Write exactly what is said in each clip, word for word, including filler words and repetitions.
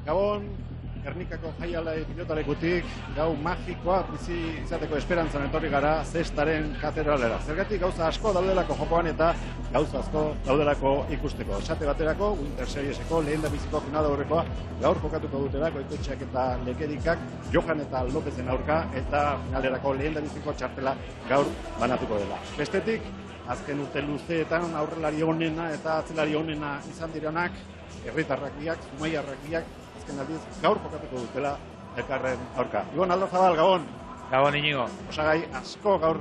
Gabon, Gernikako jaialai pilotalekutik gau magikoa bizi izateko esperantzan etorri gara zestaren katedralera. Zergatik gauza asko daudelako jokoan eta gauza asko daudelako ikusteko. Esate baterako, Winter Serieseko lehen da biziko final aurrekoa gaur jokatuko dutela Goikoetxeak eta Lekerikak Johan eta Lopezen aurka eta finalerako lehen da biziko txartela gaur banatuko dela. Bestetik, azken urte luzeetan aurrelari onena eta atzelari onena izan direnak, herritarrak biak, zumaiarrak biak, azken aldiz, gaur jokatuko dutela elkarren aurka. Ibon Aldo Zabal, Gabon. Gabon, Inigo. Osagai asko gaur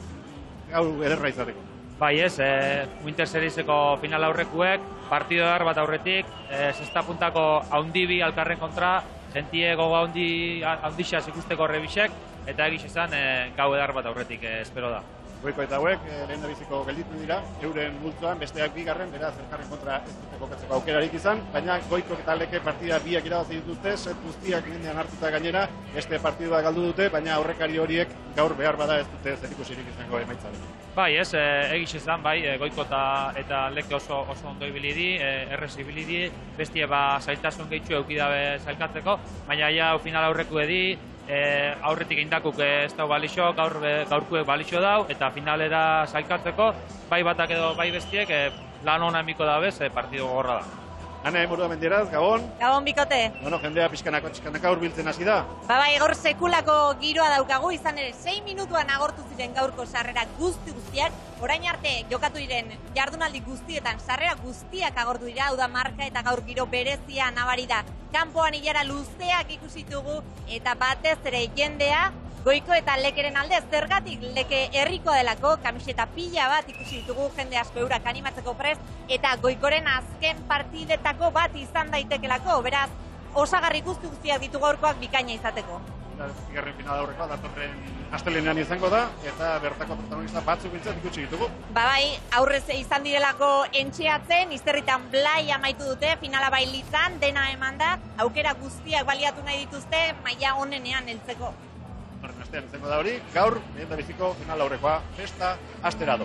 gaur ederra izateko. Bai ez, e, Winter Serieseko final aurrekuek, partido dar bat aurretik, e, sexta puntako haundibi alkarren kontra, sentie gogo haundi, haundixas ikusteko rebisek, eta egiz esan e, gau edar bat aurretik, e, espero da. Goiko eta hauek, lehen da biziko gelditu dira, euren multzoan, besteak bigarren, beraz, elkarren kontra ez dute kokatzeko aukerarik izan, baina Goiko eta Leke partida biak irabazi dituzte, set guztiak lindean hartuta gainera, beste partidua galdu dute, baina aurrekari horiek gaur behar bada ez dute zerikusirik izango emaitzaren. Bai ez, e, egiz esan, bai, e, Goiko eta, eta Leke oso, oso ondo ibili di, e, errez ibili di, bestie ba zailtasun gehitxu eukidabe zailkatzeko, baina ja final aurreku edi, E, aurretik indakuk ez dau balixo, gaur, gaurkuek balixo dau, eta finalera zailkatzeko, bai batak edo bai bestiek, e, lan hona emiko da bez, e, partido gorra da. Ana, emurua mendieraz, Gabon. Gabon, bikote. Bueno, jendea pixkanako txiskanaka urbiltzen hasi da. Ba bai, gaur sekulako giroa daukagu, izan ere, sei minutuan agortu ziren gaurko sarrera guzti guztiak, orain arte jokatu diren jardunaldi guztietan sarrera guztiak agortu dira, hau da marka eta gaur giro berezia nabari da. Kanpoan ilara luzeak ikusi dugu eta batez ere jendea Goiko eta Lekeren alde zergatik Leke herriko delako, kamiseta pila bat ikusi ditugu jende asko eurak animatzeko prest eta Goikoren azken partidetako bat izan daitekelako, beraz osagarri guzti guztiak ditu gaurkoak bikaina izateko. Bigarren final aurrekoa datorren astelehenean izango da eta bertako protagonista batzuk biltzat ikusi ditugu. Ba bai, aurrez izan direlako entxeatzen, izterritan blai amaitu dute, finala bailitzan, dena eman da, aukera guztiak baliatu nahi dituzte, maila onenean heltzeko. Horren astean izango da hori, gaur, lehen da biziko final aurrekoa, festa, asterado.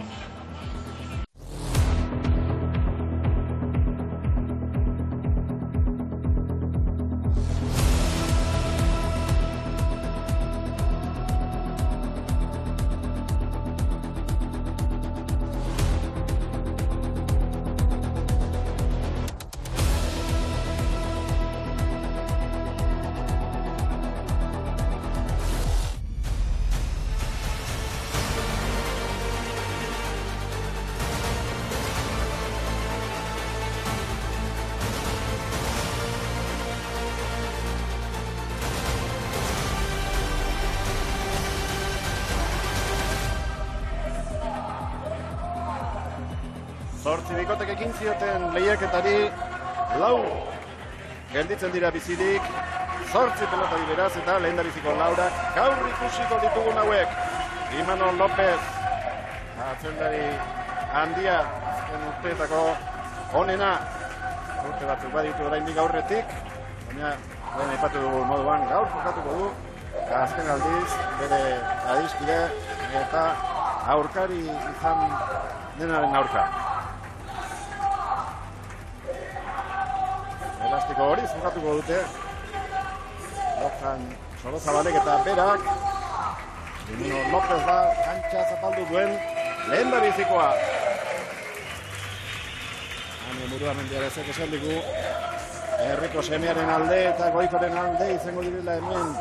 Zortzi bikotek ekin zioten lehiaketari lau gelditzen dira bizirik, zortzi pelotari beraz eta lehen da biziko laurak gaur ikusiko ditugun hauek. Imanol López, atzelari handia, azken urteetako onena, urte batzuk baditu oraindik aurretik, baina lehen aipatu dugu moduan gaur jokatuko du, azken aldiz bere adiskide eta aurkari izan denaren aurka. Elastiko hori zurratuko dute Johan Sorozabalek eta berak Imanol López da kantxa zapaldu duen lehen da bizikoa. Hane murua mendiarezek esan digu herriko semearen alde eta Goikoren alde izango direla hemen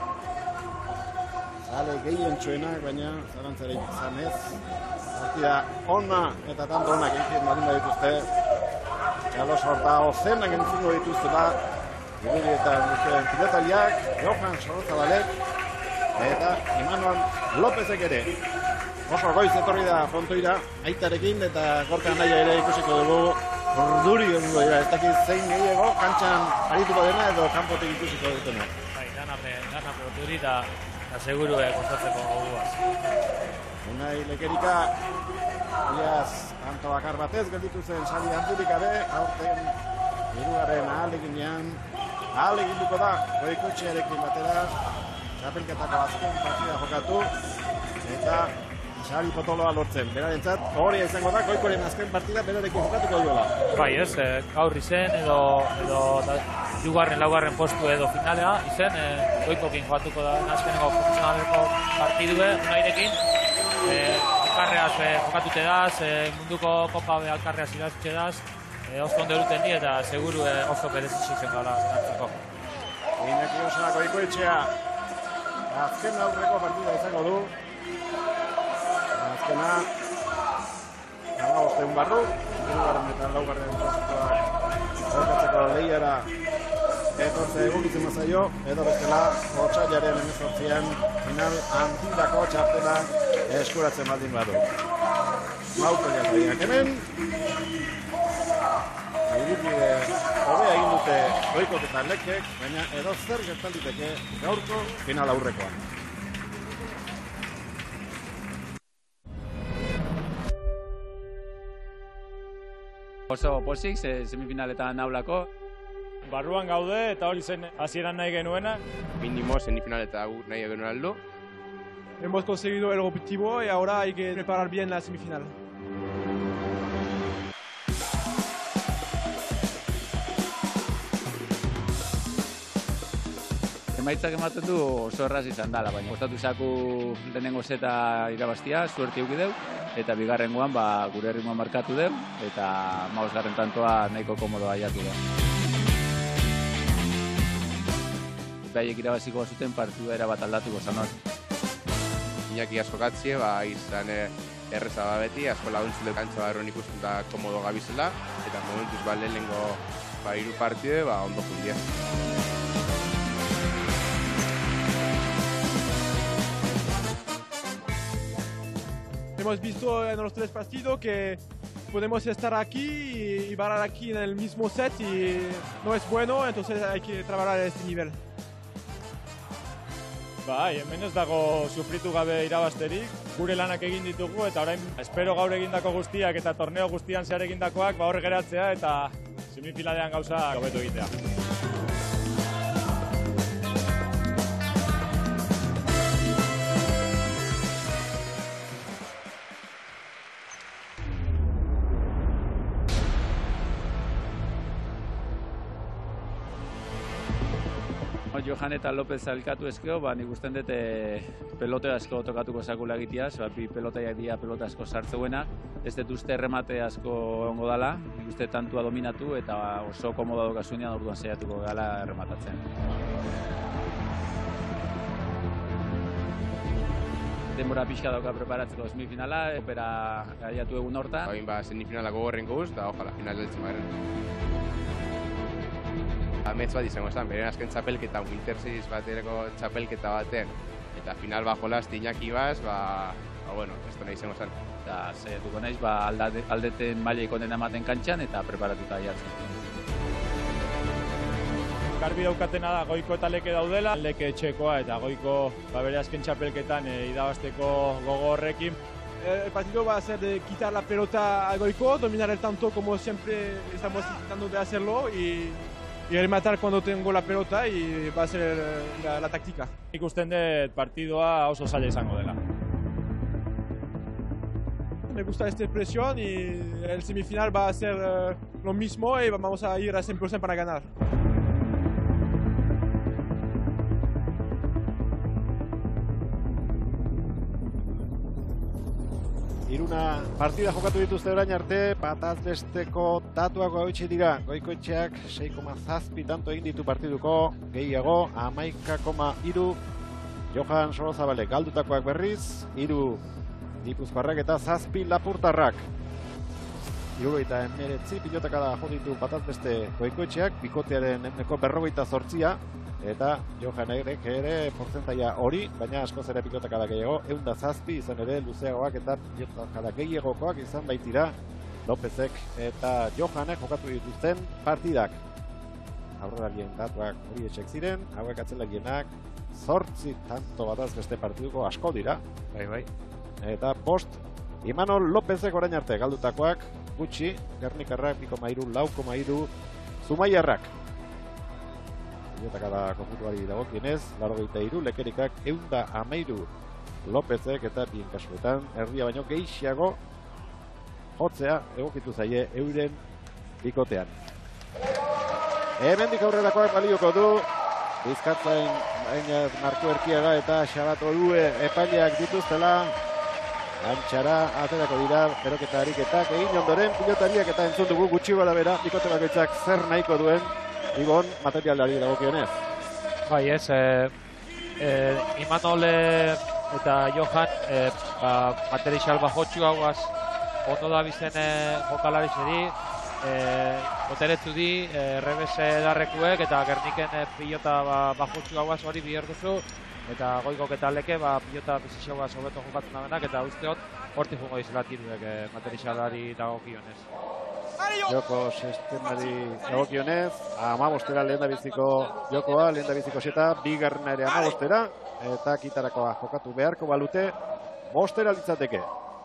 zale gehien txuenak, baina zarantzarik izan ez. Partida ona eta tanto onak egiten badin dituzte. Carlos Horta ozenak entzungo dituzte da, Ibilietan duzuen pilotariak, Johan Sorozabalek eta Imanol Lópezek ere. Oso goiz etorri da frontoira, aitarekin eta gorka naia ere ikusiko dugu urduri ongo dira, ez dakit zein gehiago, kantxan arituko dena edo kanpotik ikusiko dutena. Bai, dana urduri da seguru kostatzeko goguaz. Unai Lekerika, iaz, kanto bakar batez gelditu zen sari handurik gabe, aurten hirugarren ahaleginean, ahaleginduko da Goikoetxearekin batera, txapelketako azken partida jokatu, eta sari potoloa lortzen. Berarentzat, horia izango da, Goikoren azken partida berarekin jokatuko duela. Bai, ez, eh, gaur izen edo, edo da, jugarren, laugarren postu edo finalea, izen, eh, Goikokin jokatuko da azkeneko profesionaleko partidue, unairekin. Eh, alkarreaz eh, jokatute daz, eh, munduko kopa be alkarreaz iraztxe daz, eh, oso ondo eruten di eta seguru eh, oso berezitxe zen gara gantzeko. Iñaki Osona Goikoetxea azken aurreko partida izango du. Azkena hamabosteun barru, hirugarren eta laugarren postuak jokatzeko lehiara etortze egokitzen mazaio, edo bestela otsailaren hemezortzian final handindako txartela eskuratzen baldin badu. Mauko jatariak hemen, ibilbide hobea egin dute Goikok eta Lekek, baina edo zer gertaliteke gaurko final aurrekoan. Oso pozik, semifinaletan naulako. Barruan gaude eta hori zen hasieran nahi genuena. Mínimo semifinal eta nahi genuen aldo. Hemos conseguido el objetivo y ahora hay que preparar bien la semifinal. Emaitzak ematen du oso erraz izan dela, baina kostatu zaku lehenengo zeta irabaztia, suerte euki deu, eta bigarrengoan ba, gure erritmoa markatu deu, eta mausgarren tantoa nahiko komodoa jatu da. Baiek irabaziko zuten partidua erabat aldatuko zanon. Iñaki asko gatzie, ba, izan erreza ba beti, asko laguntzile kantza barron ikusten da komodo gabizela, eta momentuz ba lehenengo ba, hiru partide ba, ondo jundia. Hemos visto en los tres partidos que podemos estar aquí y parar aquí en el mismo set y no es bueno, entonces hay que trabajar a este nivel. Bai, hemen ez dago sufritu gabe irabazterik, gure lanak egin ditugu eta orain espero gaur egindako guztiak eta torneo guztian zehar egindakoak ba hor geratzea eta semifinalean gauza hobeto egitea. Johan eta López alkatu ezkeo, ba, nik usten dute pelote asko tokatuko zakula egiteaz, ba, bi pelotaiak dira pelota asko sartzeuena, ez dut uste erremate asko ongo dala, nik uste tantua dominatu eta oso komoda dokasunean orduan saiatuko gala errematatzen. Denbora pixka dauka preparatzeko semifinala, epera gaiatu egun hortan. Hain ba, semifinalako gorren guz, eta ojala, final deltzen baren. Amets bat izango zen, beren azken txapelketa, Winter Series baterako txapelketa baten, eta final bajo last Iñaki baz, ba, ba, bueno, ez da nahi izango zen. Eta saiatuko naiz, ba, aldate, aldeten maileik onena ematen kantxan, eta preparatuta jartzen. Garbi daukatena da Goiko eta Leke daudela, Leke etxekoa eta Goiko ba, bere azken txapelketan e, irabazteko gogo horrekin. El partido va a ser de quitar la pelota a Goiko, dominar el tanto como siempre estamos intentando de hacerlo y y rematar cuando tengo la pelota y va a ser la, la táctica. Ikusten dut partidua oso zaila izango dela. Me gusta esta presión y el semifinal va a ser uh, lo mismo y vamos a ir a cien por ciento para ganar. Iruna partida jokatu dituzte orain arte, bataz besteko datuak hauitsi dira. Goikoetxeak sei koma zazpi tanto egin ditu partiduko, gehiago hamaika koma hiru. Johan Sorozabale galdutakoak berriz, hiru Gipuzkoarrak eta zazpi Lapurtarrak. Hirurogeita hemeretzi pilotakada jo ditu bataz beste Goikoetxeak, bikotearen ehuneko berrogeita zortzia, eta Johan Egrek ere portzentaia hori, baina askoz ere pilotakada gehiago, ehun eta zazpi izan ere luzeagoak eta pilotakada gehiagokoak izan baitira Lopezek eta Johanek jokatu dituzten partidak. Aurrerarien datuak hori etxek ziren, hauek atzelagienak zortzi tanto bataz beste partiduko asko dira. Bai, bai. Eta post, Imanol Lopezek orain arte galdutakoak gutxi, Gernikarrak bi koma hiru, lau koma hiru, Zumaiarrak. Pilotakada konputuari dagokienez, laurogeita hiru, Lekerikak ehun eta hamairu Lopezek eta bien kasuetan erdia baino gehiago jotzea egokitu zaie euren bikotean. Hemendik aurrerakoak balioko du Bizkatzain Marko Erkiaga eta Xabato Due epaileak dituztela. Antxara aterako dira beroketa ariketak egin ondoren pilotariak eta entzun dugu gutxi gora bera bikote bakoitzak zer nahiko duen Ibon materialari dagokionez. Bai ez, e, e, Imanole eta Johan e, ba, material bajotxu hauaz ondo da bizen e, jokalari zedi, e, boteretzu di, e, rebese darrekuek eta Gerniken e, pilota ba, bajotxu hauaz hori bihar duzu. Eta goikok eta leke, ba, pilota bizitxoa sobeto jokatzen da benak, eta usteot, horti jungo izela tiruek eh, materialari dagokionez. Joko sistemari dagokionez, amabostera lehen da biziko jokoa, lehen da biziko seta, bigarrena ere amabostera, eta kitarakoa jokatu beharko balute, bostera litzateke.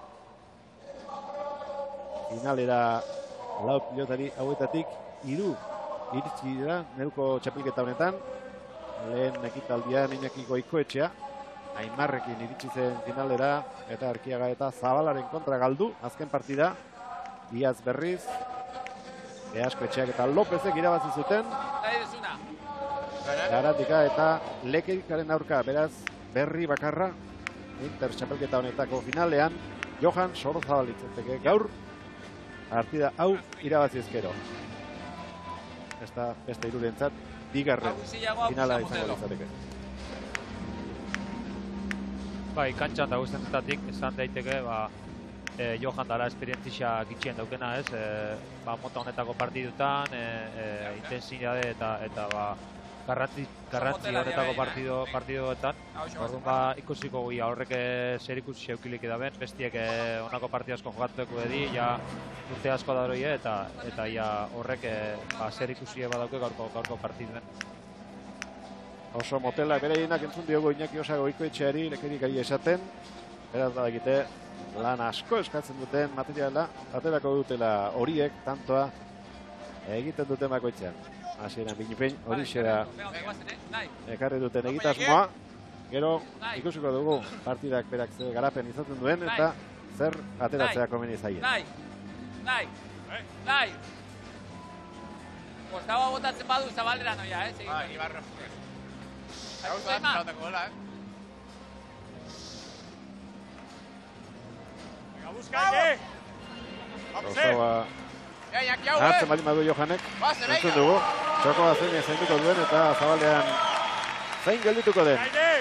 Finalera lau pilotari hauetatik, hiru iritsi dira, neruko txapelketa honetan, lehen ekitaldian Iñaki Goikoetxea, Aimarrekin iritsi zen finalera, eta Erkiaga eta Zabalaren kontra galdu, azken partida, Iaz berriz, Beaskoetxeak eta Lopezek irabazi zuten, Garatika eta Lekerikaren aurka, beraz, berri bakarra, Inter txapelketa honetako finalean, Johan Sorozabal itzateke gaur, partida hau irabazi ezkero. Ez da beste irurentzat, bigarren finala izango izateke. Bai, kantxan da guztentetatik, esan daiteke, ba, e, Johan dara esperientzia gitxien daukena, ez? E, ba, mota honetako partidutan, e, e, intensidade eta, eta ba, garrantzi, garrantzi honetako partido, partidoetan. Orduan, ba, ikusiko guia horrek zer ikusi eukilik edaben, bestiek e, honako partidu asko jokatuko edi, ja urte asko da hori, eta, eta ja horrek e, ba, zer ikusi badauke gaurko, gaurko partiduen. Oso motela bereinak entzun diogo Iñaki Osa Goikoetxeari Lekerikari esaten, beraz badakite lan asko eskatzen duten materiala, aterako dutela horiek, tantoa egiten duten bakoitzean. Hasieran binipein hori xera ekarri duten egitasmoa, gero ikusiko dugu partidak berak zer garapen izaten duen, eta zer ateratzea komeni zaien. Nahi, nahi, nahi. Kostaua botatzen badu Zabaldera noia, eh? Ba, Ibarro. Gauza bat, zautako gola, eh? Venga, buscaike! Kostaua Ja, Iñaki hau, hartzen eh? baldin badu Johanek, Baze, entzun venga! dugu, txokoa zein zainduko duen eta Zabaldean zein geldituko den.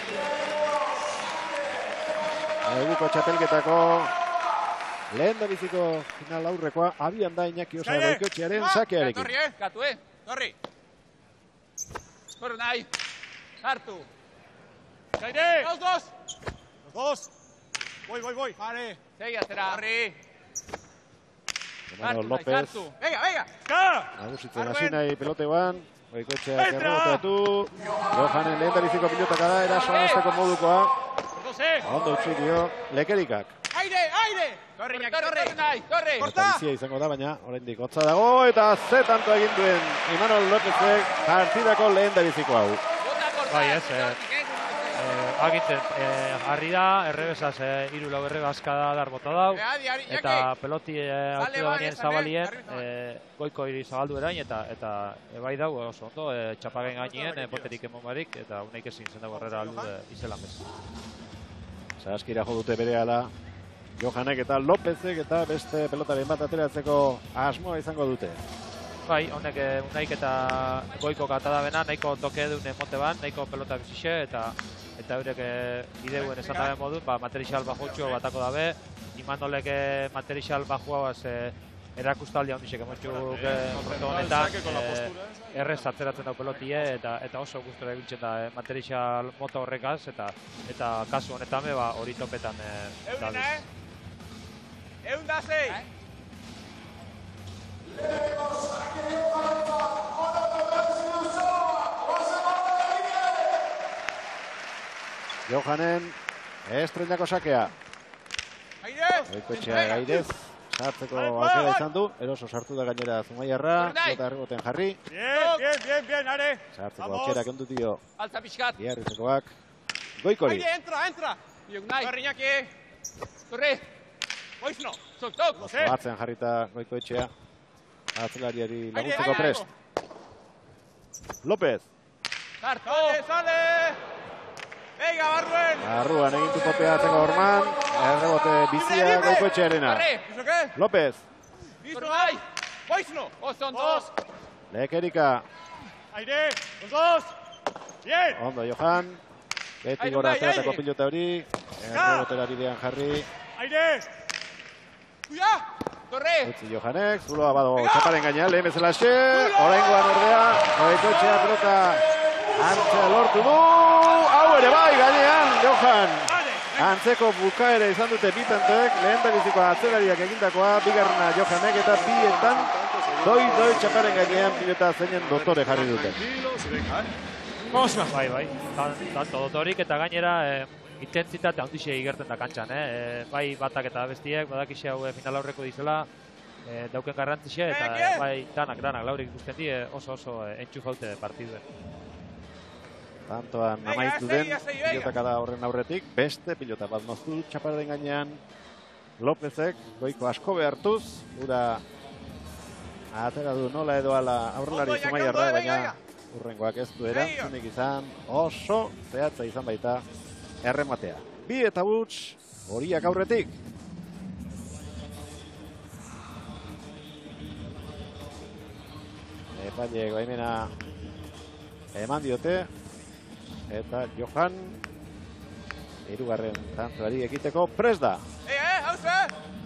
Eguko txapelketako lehen da biziko final aurrekoa, abian da Iñaki Osa Goikoetxearen sakearekin. Torri, eh? Katu, eh? Torri! Korru nahi! Hartu! Gaire! Los dos! Los dos! Voy, voy, voy! Vale! Segi atera! Torri! Hermano Hartu, López, hartu! Venga, venga! Ka! nagusitzen hasi nahi peloteoan, Goikoetxeak erreboteatu, Johanen lehen da biziko pilotaka da, erasoan azteko modukoa, Los dos, eh! ondo utzi dio Lekerikak. Aire, aire! Torri, Iñaki, torri! Nahi, torri! Eta bizia izango da, baina oraindik hotza dago, eta ze tanto egin duen Imanol Lópezek partidako lehen da biziko hau. Bai ez, eh, eh, agintzen, eh, harri da, errebesaz, eh, iru lau errebazka da darbota dau, eta peloti eh, autu da bainien zabalien, eh, goiko hiri zabaldu erain, eta, eta ebai dau oso ondo, eh, txapagen gainien, eh, boterik emon barik, eta uneik ezin zen dago herrera aldu eh, izelan bez. Zaskira jo dute berehala Johanek eta Lópezek eta beste pelotaren bat ateratzeko asmoa izango dute. Bai, honek eh, unaik eta goiko kata da bena, nahiko toke duen emote ban, nahiko pelota bizixe, eta eta eurek eh, bideuen esan dabe modun, ba, material bajotxo batako dabe, Imanolek eh, material bajua eh, erakustaldi handixek emotxuk eh, proto honetan, eh, errez atzeratzen dau pelotie, eta eta oso gustora ebiltzen da eh, material mota horrekaz, eta eta kasu honetan be, ba, hori topetan eh, Eundena, eh? Eunda zei! Johanen estreinako sakea. Aire! Goikoetxea gairez, sartzeko aukera izan du, eroso sartu da gainera Zumaiarra, eta erreboten jarri. Bien, bien, bien, bien, are! Sartzeko aukera kendu dio Alza pixkat! biarritzekoak. Goikori. Aire, entra, entra! Torri, Iñaki. Torri. Goizno. Tok, tok. Batzen jarrita Goikoetxea. Atzelariari laguntzeko prest. López. Sartu. Sale, sale. Venga, barruen. Barruan egin du potea atzeko Orman. Errebote bizia Goikoetxearena. López. Listo, bai. Goizno. Oso ondo. Lekerika. Aire, los dos. Bien. Ondo Johan. Beti gora ateratako pilota hori. Errebotera bidean jarri. Aire. Kuia. Torre. Utzi Johanek, zuloa bado txaparen gainean, lehen bezala xe. Oraingoan ordea, Goikoetxea pelota antzea lortu du. Hau ere bai gainean, Johan. Antzeko bukaera izan dute bitantek, lehen dabiziko atzelariak egindakoa, bigarrena Johanek eta bietan doi-doi txaparen gainean pilota zeinen dotore jarri dute. Bai, bai, tanto dotorik eta gainera eh, intentsitate handixe igerten da kantxan, eh? E, bai batak eta bestiek, badakixe hau final aurreko dizela, e, dauken garrantzixe eta e, bai danak, danak, laurik ikusten di, oso oso e, entxu jaute partiduen. Tantoan amaitu den pilotak da horren aurretik, beste pilota bat moztu txaparen gainean Lópezek, Goiko asko behartuz, ura atera du nola edo ala aurrelari Zumaiarra, baina urrengoak ez du erantzunik izan, oso zehatza izan baita errematea. Bi eta huts horiak aurretik. Epaile baimena eman diote. Eta Johan hirugarren tantuari egiteko prest da. Eh, eh, hauze!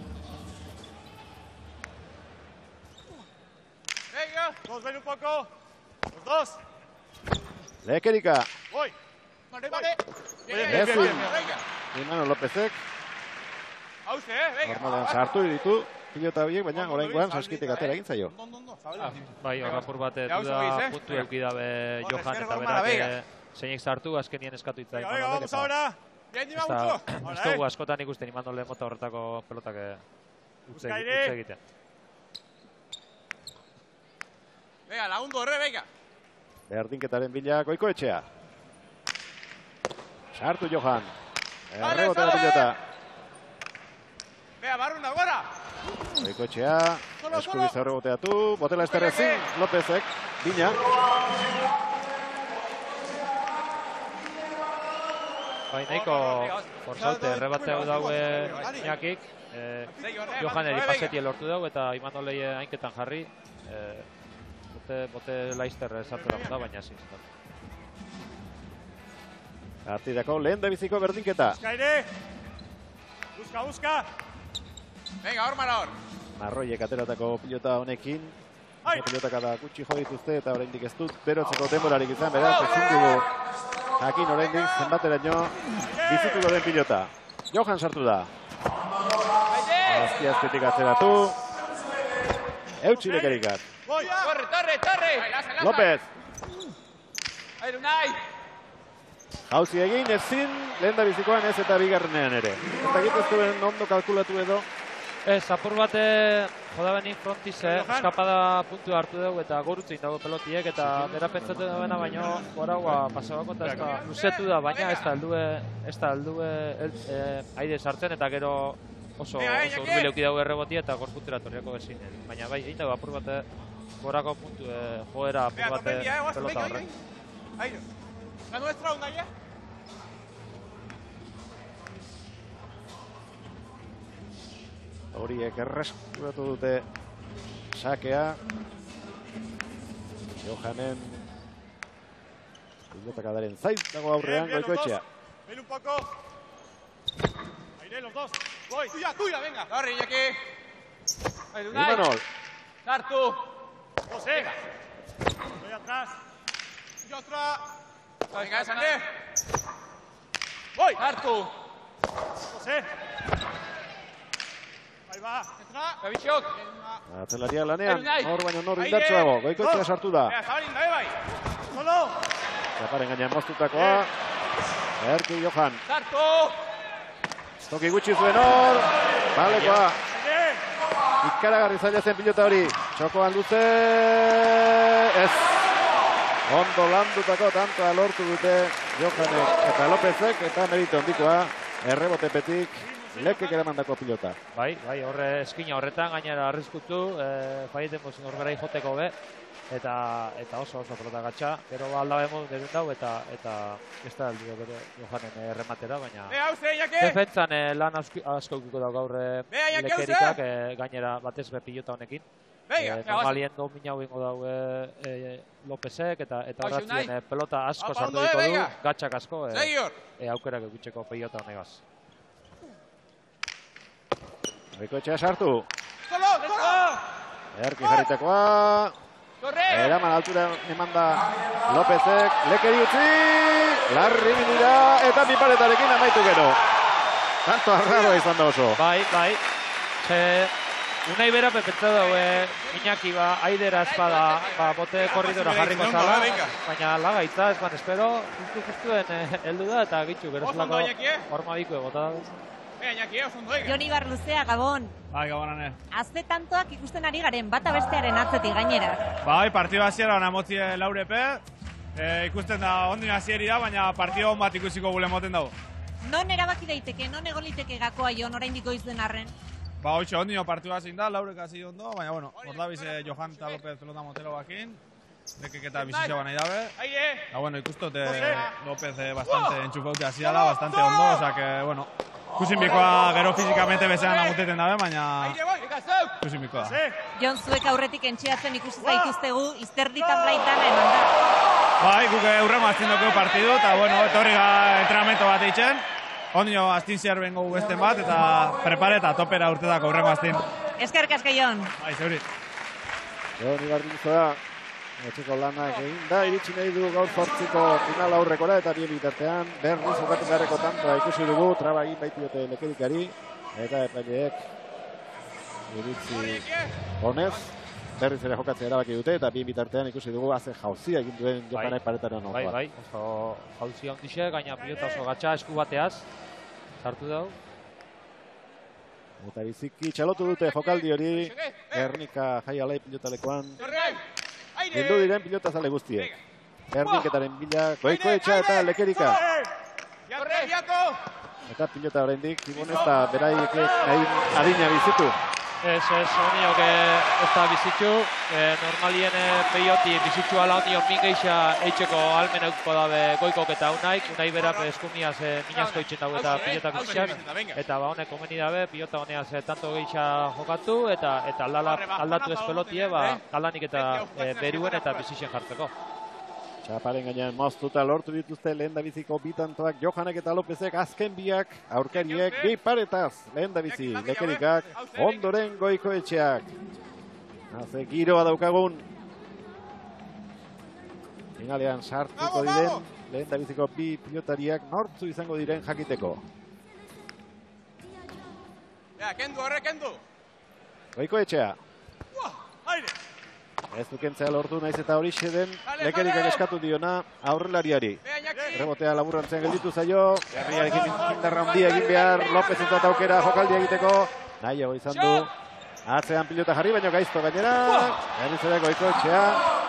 Venga, Dos, ven un poco. Los dos. Lekerika. Voy. vale, vale. Ezin. Venga. Imano Lópezek. Hauze, eh, venga. Normalean sartu ditu pilota horiek, baina oraingoan saskitek atera egin zaio. Bai, horrapur bat duda puntu eukidabe Johan eta berak zeinek sartu, azkenien eskatu itza Venga, venga, vamos ahora. Ez dugu askotan ikusten Imanol mota horretako pelotak utze egitea. Venga, lagundu horre, venga. Berdinketaren bila Goikoetxea. Sartu Johan. Errebotera pilota. Venga, barrun da, gora. Goikoetxea. Eskubiz erreboteatu. Botela esterrezin. Lópezek. Bina. Bai, nahiko forzaute errebateu daue Iñakik. Johaneri pasetie lortu dugu eta Imanolei hainketan jarri. Bote laizter esartu da, baina zin. Partidako lehen dabiziko berdinketa. Aire. Busca, busca. Venga, hor mara hor. Marroiek ateratako pilota honekin. Pilotak da gutxi jo dituzte eta oraindik ez dut berotzeko denborarik izan, beraz ezin dugu jakin oraindik zenbateraino bizituko den pilota. Johan sartu da. Azpiaztetik atzeratu. Eutsi Lekerikat. Torre, torre, torre. López. Airu nahi. Jauzi egin ezin, lehen da bizikoan ez eta bigarrenean ere. Eta egitez duen ondo kalkulatu edo. Ez, apur bate joda benin frontiz, eh? Eskapada puntu hartu dugu eta gorutzein dago pelotiek eta bera pentsatu duena baino goraua pasabako eta ez da luzetu da, baina ez da aldue, ez da aldue eh, aire sartzen eta gero oso, oso urbileuki dago errebotia eta gorpuntera torriako bezin. Baina bai, egin dago apur bate gorako puntu eh, joera apur bate pelota horrek. Aire, la nuestra onda ya. Horiek erreskuratu dute sakea. Johanen pilotakadaren zait dago aurrean Goikoetxea. Ven un poco. Aire, los dos. Voy. Tuya, tuya, venga. Torre, Iñaki. Airu nahi. Imanol. Sartu. José. Estoy atrás. Y otra. Venga, Sandé. Voy. Sartu. José. Ahí va. Entra. Gabixok. Atzelaria lanean, hor baino nor indartsuago. Goikoetxea sartu da. Venga, Zabalin, dabe bai. Solo. Zaparen gainean moztutakoa. Erki Johan. Sartu. Toki gutxi zuen hor. Balekoa. Ikaragarri zaila zen pilota hori. Txokoan luze. Ez. Ondo landutako tantoa lortu dute Johanek eta Lópezek eta merito handikoa errebotepetik Lekek eramandako pilota. Bai, bai, horre eskina horretan, gainera arriskutu, e, faieten bozin horbera joteko be, eta eta oso oso pelota gatxa, gero aldabe modu deben dau, eta eta ez da aldio bere Johanen errematera, baina defentzan e, lan asko ukiko dau gaur Lekerikak, e, gainera batez be pilota honekin. E, normalien domin hau ingo dau e, e, Lopezek, eta eta horretzien e, pelota asko sartu diko du, gatxak asko, e, e, aukerak egitzeko pilota honegaz. Goikoetxea sartu. Erki jarritekoa. Eraman altura eman da Lopezek. Lekeri utzi. Larri minira. Eta piparetarekin amaitu gero. Tanto arraroa izan da oso. Bai, bai. Ze, unai bera pepetza daue Iñaki ba, aidera espada, ba, bote korridora jarriko zala. Baina lagaitza, ez ban espero, justu justuen heldu da, eta gitzu, gero zelako horma biku egota da. Joni Barluzea, Gabon. Bai, Gabonane. Azte tantoak ikusten ari garen, bata bestearen atzetik gainera. Bai, partidu hasiera ona motzi laurepe. E, ikusten da, ondin hasieri da, baina partidu on bat ikusiko gule moten dago. Non erabaki daiteke, non egon liteke gakoa jon oraindik goizden arren? Ba, hoxe, ondino partidu hasin da, laurek hasi ondo, baina, bueno, ordabiz eh, Johan eta Lopez pelota motelo bakin. Lekek eta bizitza nahi dabe. Eta, bueno, ikustot eh, Lopez eh, bastante enchufaute hasi dala, bastante ondo, oza que, bueno, ikusin bikoa gero fizikamente bezean aguteten dabe, baina ikusin bikoa da. Jon, zuek aurretik entxeatzen ikusi zaituztegu, izterditan blaitan eman da. Bai, guk eurremo aztin dugu partidu, eta, bueno, etorri ga entrenamento bat eitzen. Ondino aztin zehar bengo guesten bat, eta prepare eta topera urtetako eurremo aztin. Eskerrik asko, Jon. Bai, zeuri. Jon Ibardintzoa, etxeko lanak egin da, iritsi nahi du gaur zortziko final aurrekora, eta bien bitartean, berriz jokatu beharreko tantoa ikusi dugu, traba egin baitiote Lekerikari, eta epaileek iritsi honez, berriz ere jokatzea erabaki dute, eta bien bitartean ikusi dugu haze jauzia egin duen Johanek paretaren onkoa. Bai, bai, oso jauzia ondixe, gaina pilota oso gatxa esku bateaz, sartu dau. Eta biziki txalotu dute jokaldi hori, Gernika Jaialai pilotalekoan, gindu diren pilota zale guztiek. Gerniketaren bila, Goikoetxea eta Lekerika. Eta pilota oraindik, Ibon ez da beraiek nahi adina bizitu. Ez, ez, honio que ez da bizitzu, eh, normalien eh, peioti bizitzu ala honio mingeixa eitxeko almen euko dabe Goikok eta unaik, unai berak eskumiaz eh, minazko eitzen dago eta pilotak bizitxak, eta ba honek komeni dabe, pilota honeaz eh, tanto geixa jokatu, eta eta aldala, aldatu ez pelotie, ba, aldanik eta eh, beruen eta bizitxen jartzeko. Txaparen gainean moztuta lortu dituzte lehen da biziko bitantoak Johanek eta Lopezek azken biak aurkariek bi paretaz lehen da bizi Lekerikak ondoren Goikoetxeak. Haze giroa daukagun. Finalean sartuko diren lehen da biziko bi pilotariak nortzu izango diren jakiteko. Kendu, horre, kendu! Goikoetxea. Ez dukentzea lortu naiz eta hori den Lekerikak eskatu diona aurrelariari. Rebotea laburrantzen gelditu zaio. Herriarekin indarra handia egin behar. Lopez entzat aukera jokaldia egiteko. Nahiago izan du. Atzean pilota jarri baino gaizto gainera. Berriz ere Goikoetxea.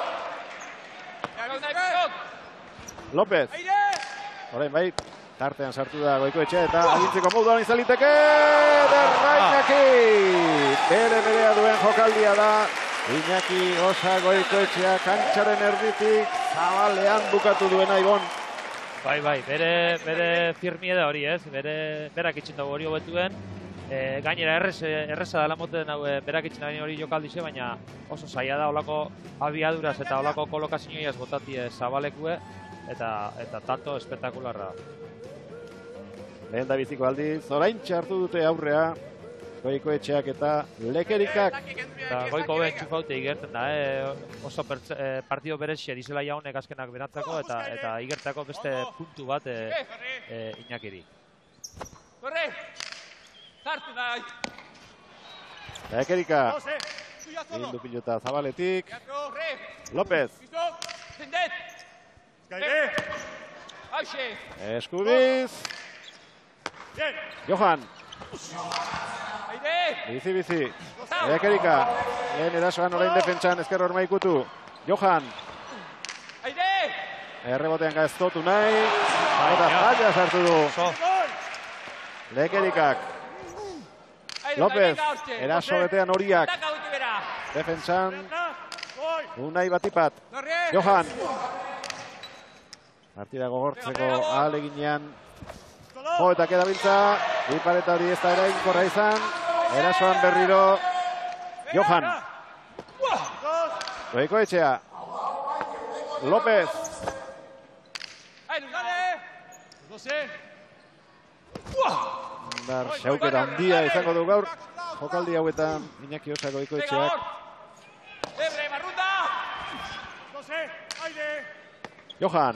Lopez. Orain bai, tartean sartu da Goikoetxea eta agintzeko moduan izan liteke. Derrainaki. Bere berea duen jokaldia da. Iñaki Osa Goikoetxea kantxaren erditik zabalean bukatu duena Ibon. Bai, bai, bere, bere firmieda hori ez, bere berak itxin dago hori hobetuen. E, gainera errez, erreza dela moten hau berak itxin dago hori jokaldize, baina oso zaila da olako abiaduraz eta olako kolokazioiaz botatie zabalekue, eta, eta tanto espetakularra. Lehen da biziko aldiz, orain txartu dute aurrea. Goikoetxeak eta Lekerikak. Eta Goiko ben txufaute igerten da, eh? oso pertze, eh, partido berezia dizela jaunek azkenak beratzako eta eta igertako beste puntu bat eh, eh, Iñakiri. Korre! Zartu da! Lekerika. Egin du pilota zabaletik. Lopez. Eskubiz. Johan. Bizi, bizi. Lekerika. Lehen erasoan orain defentsan ezker horma ikutu. Johan. Errebotean gaiztotu nahi. Eta falla sartu du. Lekerikak. López, eraso betean horiak. Defentsan, Unai Batipat. Johan. Partida gogortzeko ahaleginean. Jo eta kedabiltza. Bipareta hori ez da erainkorra izan. Erasoan berriro. Johan. Goikoetxea. López. Indar xaukera handia izango du gaur. Jokaldi hauetan Iñaki Osa Goikoetxeak. Johan.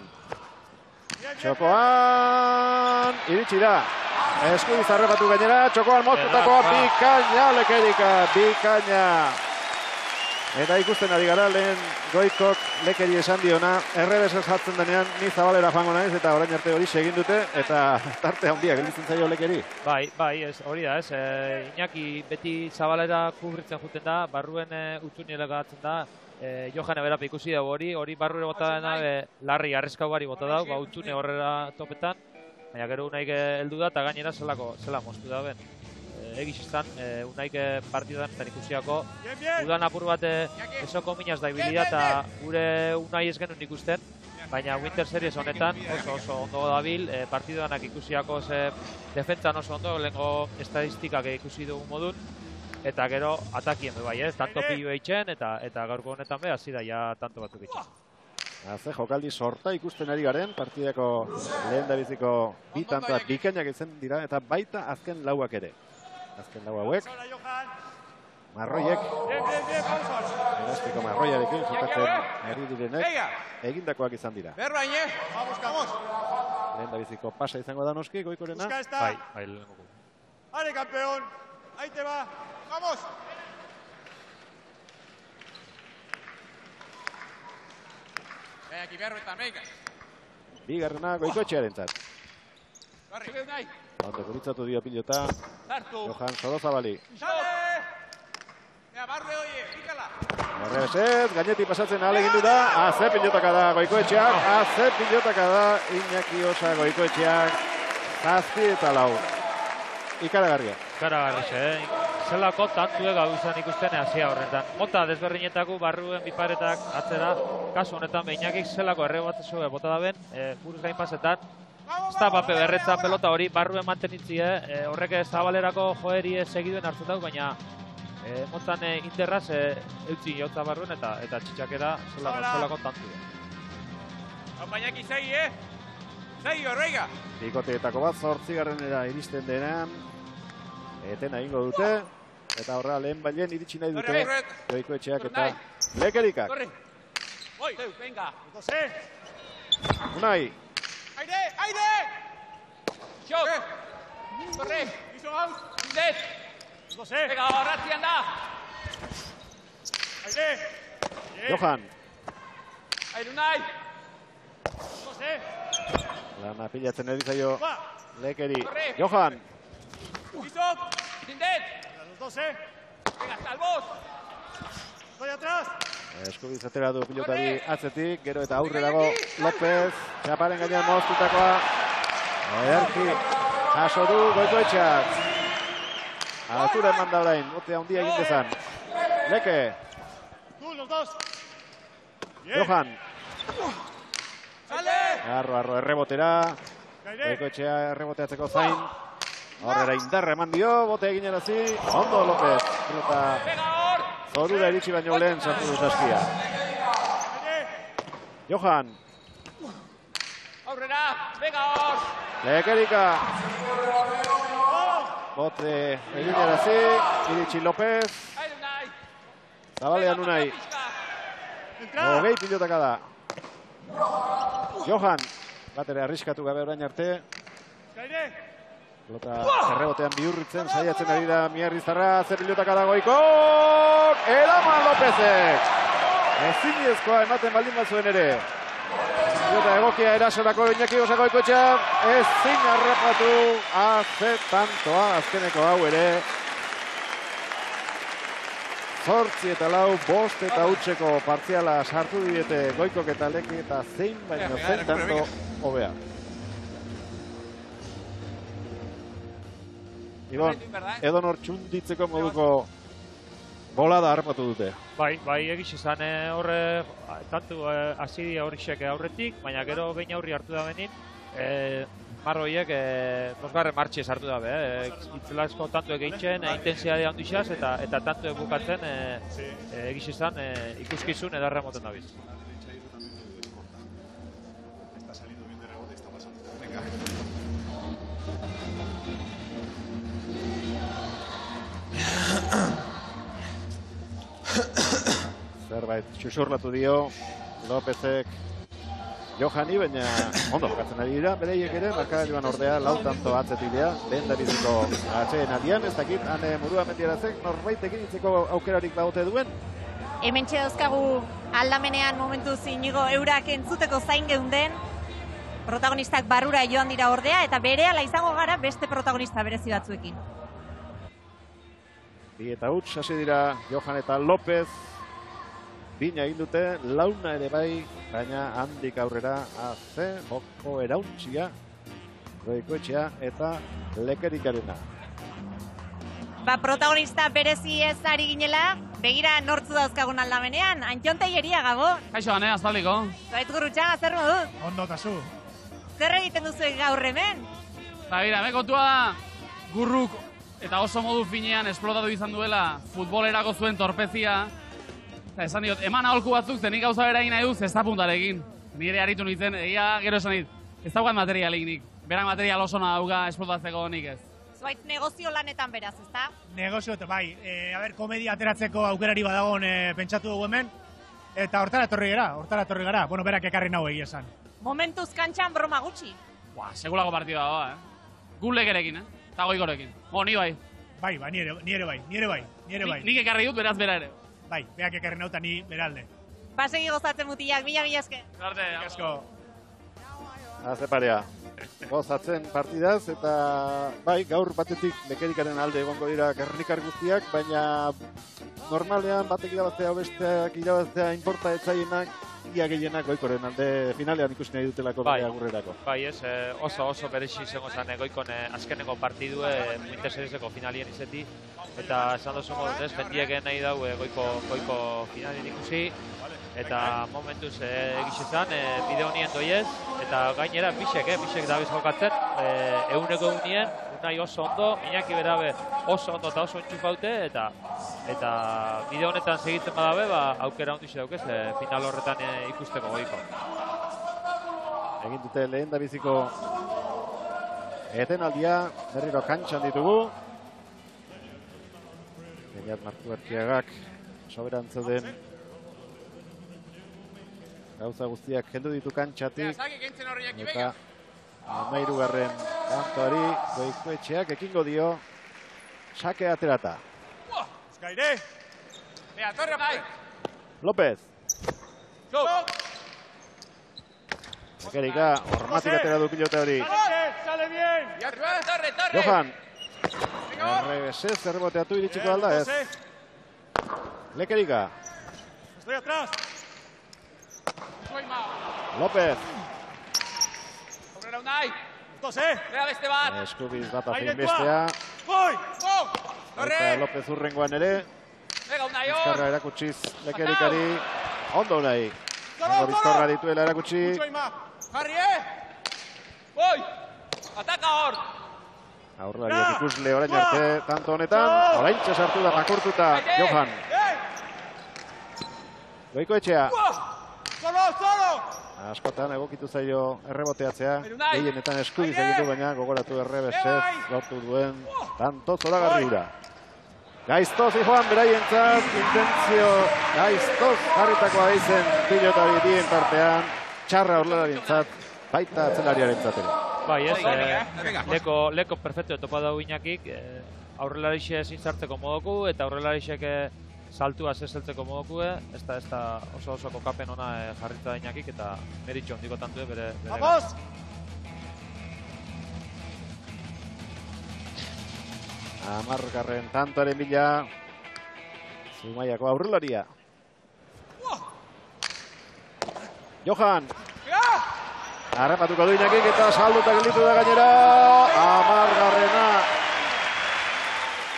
Txokoan. Iritsi da. Esku izarrebatu gainera. Txokoan moztutakoa. Bikaina Lekerika. Bikaina. Eta ikusten ari gara, lehen Goikok Lekeri esan diona, errebesez jatzen denean, ni Zabalera joango naiz, eta orain arte hori segin dute, eta tarte handia gelditzen zaio Lekeri. Bai, bai, ez, hori da, ez. E, Iñaki beti Zabalera kubritzen juten da, barruen e, utzuniela garatzen da, e, Johan eberapa ikusi dugu hori, hori barrure bota dena, e, larri arrezkau bari bota dago, ba, utzune horrela topetan, baina gero unaik heldu da, eta gainera zelako, zela moztu da ben. Egiz izan, e, unaik partidan eta ikusiako udan apur bat esoko minaz da ibilia eta gure unai ez genuen ikusten, baina Winter Series honetan oso oso ondo dabil, e, partidanak ikusiako ze defentzan oso ondo, lehenko estadistikak ikusi dugu modun, eta gero atakien bai, ez, tanto pilu eitzen eta, eta gaurko honetan be, hasi da ja tanto batzuk eitzen. Haze jokaldi sorta ikusten ari garen, partidako lehen da biziko bi tantoak bikainak izan dira, eta baita azken lauak ere. Azken lau hauek. Marroiek. Erastiko marroiarekin jokatzen ari direnek. Egindakoak izan dira. Lehen da biziko pasa izango da noski, Goikorena. Bai, bai, lehenko. Ale, campeón. Ahí te va. Vamos. Ven aquí, berruetan, venga. Bigarrena Goikoetxearentzat. Ondo guritzatu dio pilota. Johan Sorozabali. Barrebesez, gainetik pasatzen ahalegindu da. Aze pilotaka da Goikoetxeak. Aze pilotaka da Iñaki Osa Goikoetxeak. Zazpi eta lau. Ikaragarria. Ikaragarri, eh? Zelako tantue gau izan ikusten hasia horretan. Mota desberdinetako barruen biparetak atzera. Kasu honetan Iñakik zelako errebatzeko bota da ben. E, buruz gain pasetan. Ez da pape berretza pelota hori barruen mantenitzie, e, horrek Zabalerako joeri segiduen hartzetau, baina e, motan e, interraz e, eutzi jotza barruen eta eta txitxakera zelako, zelako tantu. Bainaki zai, eh? Zai, horreiga! Bikoteetako bat zortzigarrenera iristen denean, eten egingo dute, eta horra lehen bailen iritsi nahi dute, Goikoetxeak eta Lekerikak. Corre! Oi! Venga! Unai! ¡Aire! ¡Aire! ¡Shot! ¡Corre! ¡Hizo out! ¡Indet! ¡No sé! ¡Venga, Ratzi, anda! ¡Aire! Johan! ¡Aire, Unai! ¡No sé! Lana pilatzen erizaio Lekeri. Johan! ¡Hizo! ¡Indet! ¡Los dos, eh! ¡Venga, hasta el boss! ¡Estoy atrás! Eskubizatera du pilotari atzetik, gero eta aurre dago López, txaparen gainean moztutakoa. Ederki, jaso du Goikoetxeak. Altura eman da orain, botea handia egin dezan. Leke. Johan. Arro, arro, errebotera. Goikoetxea erreboteatzeko zain. Horrera indarra eman dio, bote egin erazi. Ondo López, pilota. Zorura iritsi baino lehen sartu dut askia. Johan. Aurrera, venga hor! Lekerika. Bote egin erazi, iritsi López. Zabalean Unai. Hogei pilotaka da. Johan. Batere arriskatu gabe orain arte. Pelota errebotean bihurritzen, saiatzen ari da Miarrizarra, zer pilotaka da Goikok! Eraman Lópezek! Ezinezkoa ematen baldin bat zuen ere. Pilota egokia erasorako Iñaki Osa Goikoetxea, ezin harrapatu haze tantoa, azkeneko hau ere. Zortzi eta lau, bost eta hutseko partziala sartu diete Goikok eta Leki eta zein baino zein tanto hobea. Ibon, edo nor txunditzeko moduko bolada harrapatu dute. Bai, bai, egiz izan horre, tantu hasi dira horrixek aurretik, baina gero behin aurri hartu da benin, marroiek bosgarren martxez hartu dabe, itzelazko tantuek egiten, intensiadea handixaz, eta eta tantuek bukatzen egiz izan ikuskizun edarra moten dabiz. Zerbait xuxurlatu dio Lopezek Johani, baina ondo jokatzen ari dira, bereiek ere, markagailuan ordea lau tanto atzetidea, lehen da biziko atxeen aldian, ez dakit, hane murua mendierazek, norbait eginitzeko aukerarik baute duen? Hemen txedozkagu aldamenean momentu zinigo eurak entzuteko zain geunden, protagonistak barrura joan dira ordea, eta berehala izango gara beste protagonista berezi batzuekin. Bi eta huts, hasi dira Johan eta Lopez, bina egin dute, launa ere bai, baina handik aurrera aze, boko erauntxia, Goikoetxea eta Lekerikarena. Ba, protagonista berezi ez ari ginela, begira nortzu dauzkagun aldamenean, Antxon Telleria, Gabon. Kaixo, ane, aztaliko. Zait Gurrutxaga, zer moduz? Ondo tasu. Zer egiten duzu gaur hemen? Ba, gira, mekotua da, Gurruk eta oso modu finean esplotatu izan duela futbolerako zuen torpezia. Eta esan diot, eman aholku batzuk zenik gauza bera egin nahi duz ez da puntarekin. Nire harritu nintzen, egia gero esan dit, ez daukat materialik nik. Berak material oso nahi dauka esplotatzeko nik ez. Zuait negozio lanetan beraz, ezta? Negozio eta bai, e, a ber, komedia ateratzeko aukerari badagon e, pentsatu dugu hemen. Eta hortara etorri gara, hortara etorri gara. Bueno, berak ekarri nahu egia esan. Momentuz kantxan broma gutxi. Buah, segulako partida dagoa, eh? Gulekerekin, eh? Eta goikorekin. Bo, ni bai. Bai, ba, nire, nire bai, nire bai, nire bai. Nik ekarri dut, beraz bera ere. Bai, beak ekarri nauta ni beralde. Pasegi gozatzen mutiak, mila mila eske. Garte, asko. Haze parea. Gozatzen partidaz, eta bai, gaur batetik Lekerikaren alde egongo dira Gernikar guztiak, baina normalean batek irabaztea, besteak irabaztea inporta etzaienak, ia gehienak Goikoren alde finalean ikusi nahi dutelako bai, bere agurrerako. Bai, ez, oso oso berexi izango zen Goikon azkeneko partidue Winterserizeko finalien izeti, eta esan dozu moduz ez, jendiek nahi dau Goiko, Goiko finalien ikusi, eta momentuz egiz izan, bideo nien doiez, eta gainera bisek, eh, bisek dabiz jokatzen, eguneko egunien, unai oso ondo, Iñaki berabe oso ondo eta oso entxufaute, eta eta bideo honetan segitzen badabe, ba, aukera ondixe daukez, final horretan ikusteko Goiko. Egin dute lehen da biziko etenaldia, berriro kantxan ditugu. Beñat Martuerkiagak soberan zeuden gauza guztiak heldu ditu kantxatik, eta hamairugarren kantoari Goikoetxeak ekingo dio sake aterata. Eskaire! Bea, torre bai! López. Lekerika, hormatik atera du pilota hori. Sale bien! Torre, torre! Johan. Errebesez, erreboteatu iritsiko alda ez. Lekerika. Estoy atrás! López. Aurrera unai! Tose! Bea beste bat! Eskubiz bat azin bestea. Goi! Go! Torre! Eta López urrengoan ere. Bega unai hor! Bizkarra erakutsiz Lekerikari. Ondo unai. Ondo bizkarra dituela erakutsi. Jarri, eh! Goi! Ataka hor! Aurrelariak ikusle orain arte, tanto honetan, oraintxe sartu da rakurtuta Johan. Goikoetxea. Solo, solo! Askotan egokitu zaio erreboteatzea, gehienetan eskubiz egin du, baina gogoratu errebesez, lortu duen, tanto zoragarri hura. Gaiztoz joan beraientzat, intentzio gaiztoz jarritakoa izen pilota bien partean, txarra horrelarientzat, baita atzelariarentzat ere. Bai, ez, leko, leko perfecto topa dago Iñakik, aurrelarixe zintzartzeko modoku, eta aurrelarixek saltua zezeltzeko modoku, ez da, ez da oso oso kokapen ona jarritza da Iñakik, eta meritxo ondiko tantu bere... Vamos! Amargarren tantoaren bila, Zumaiako aurrelaria. Johan! Harrapatuko du Iñakik eta salduta gelditu da gainera. Amargarrena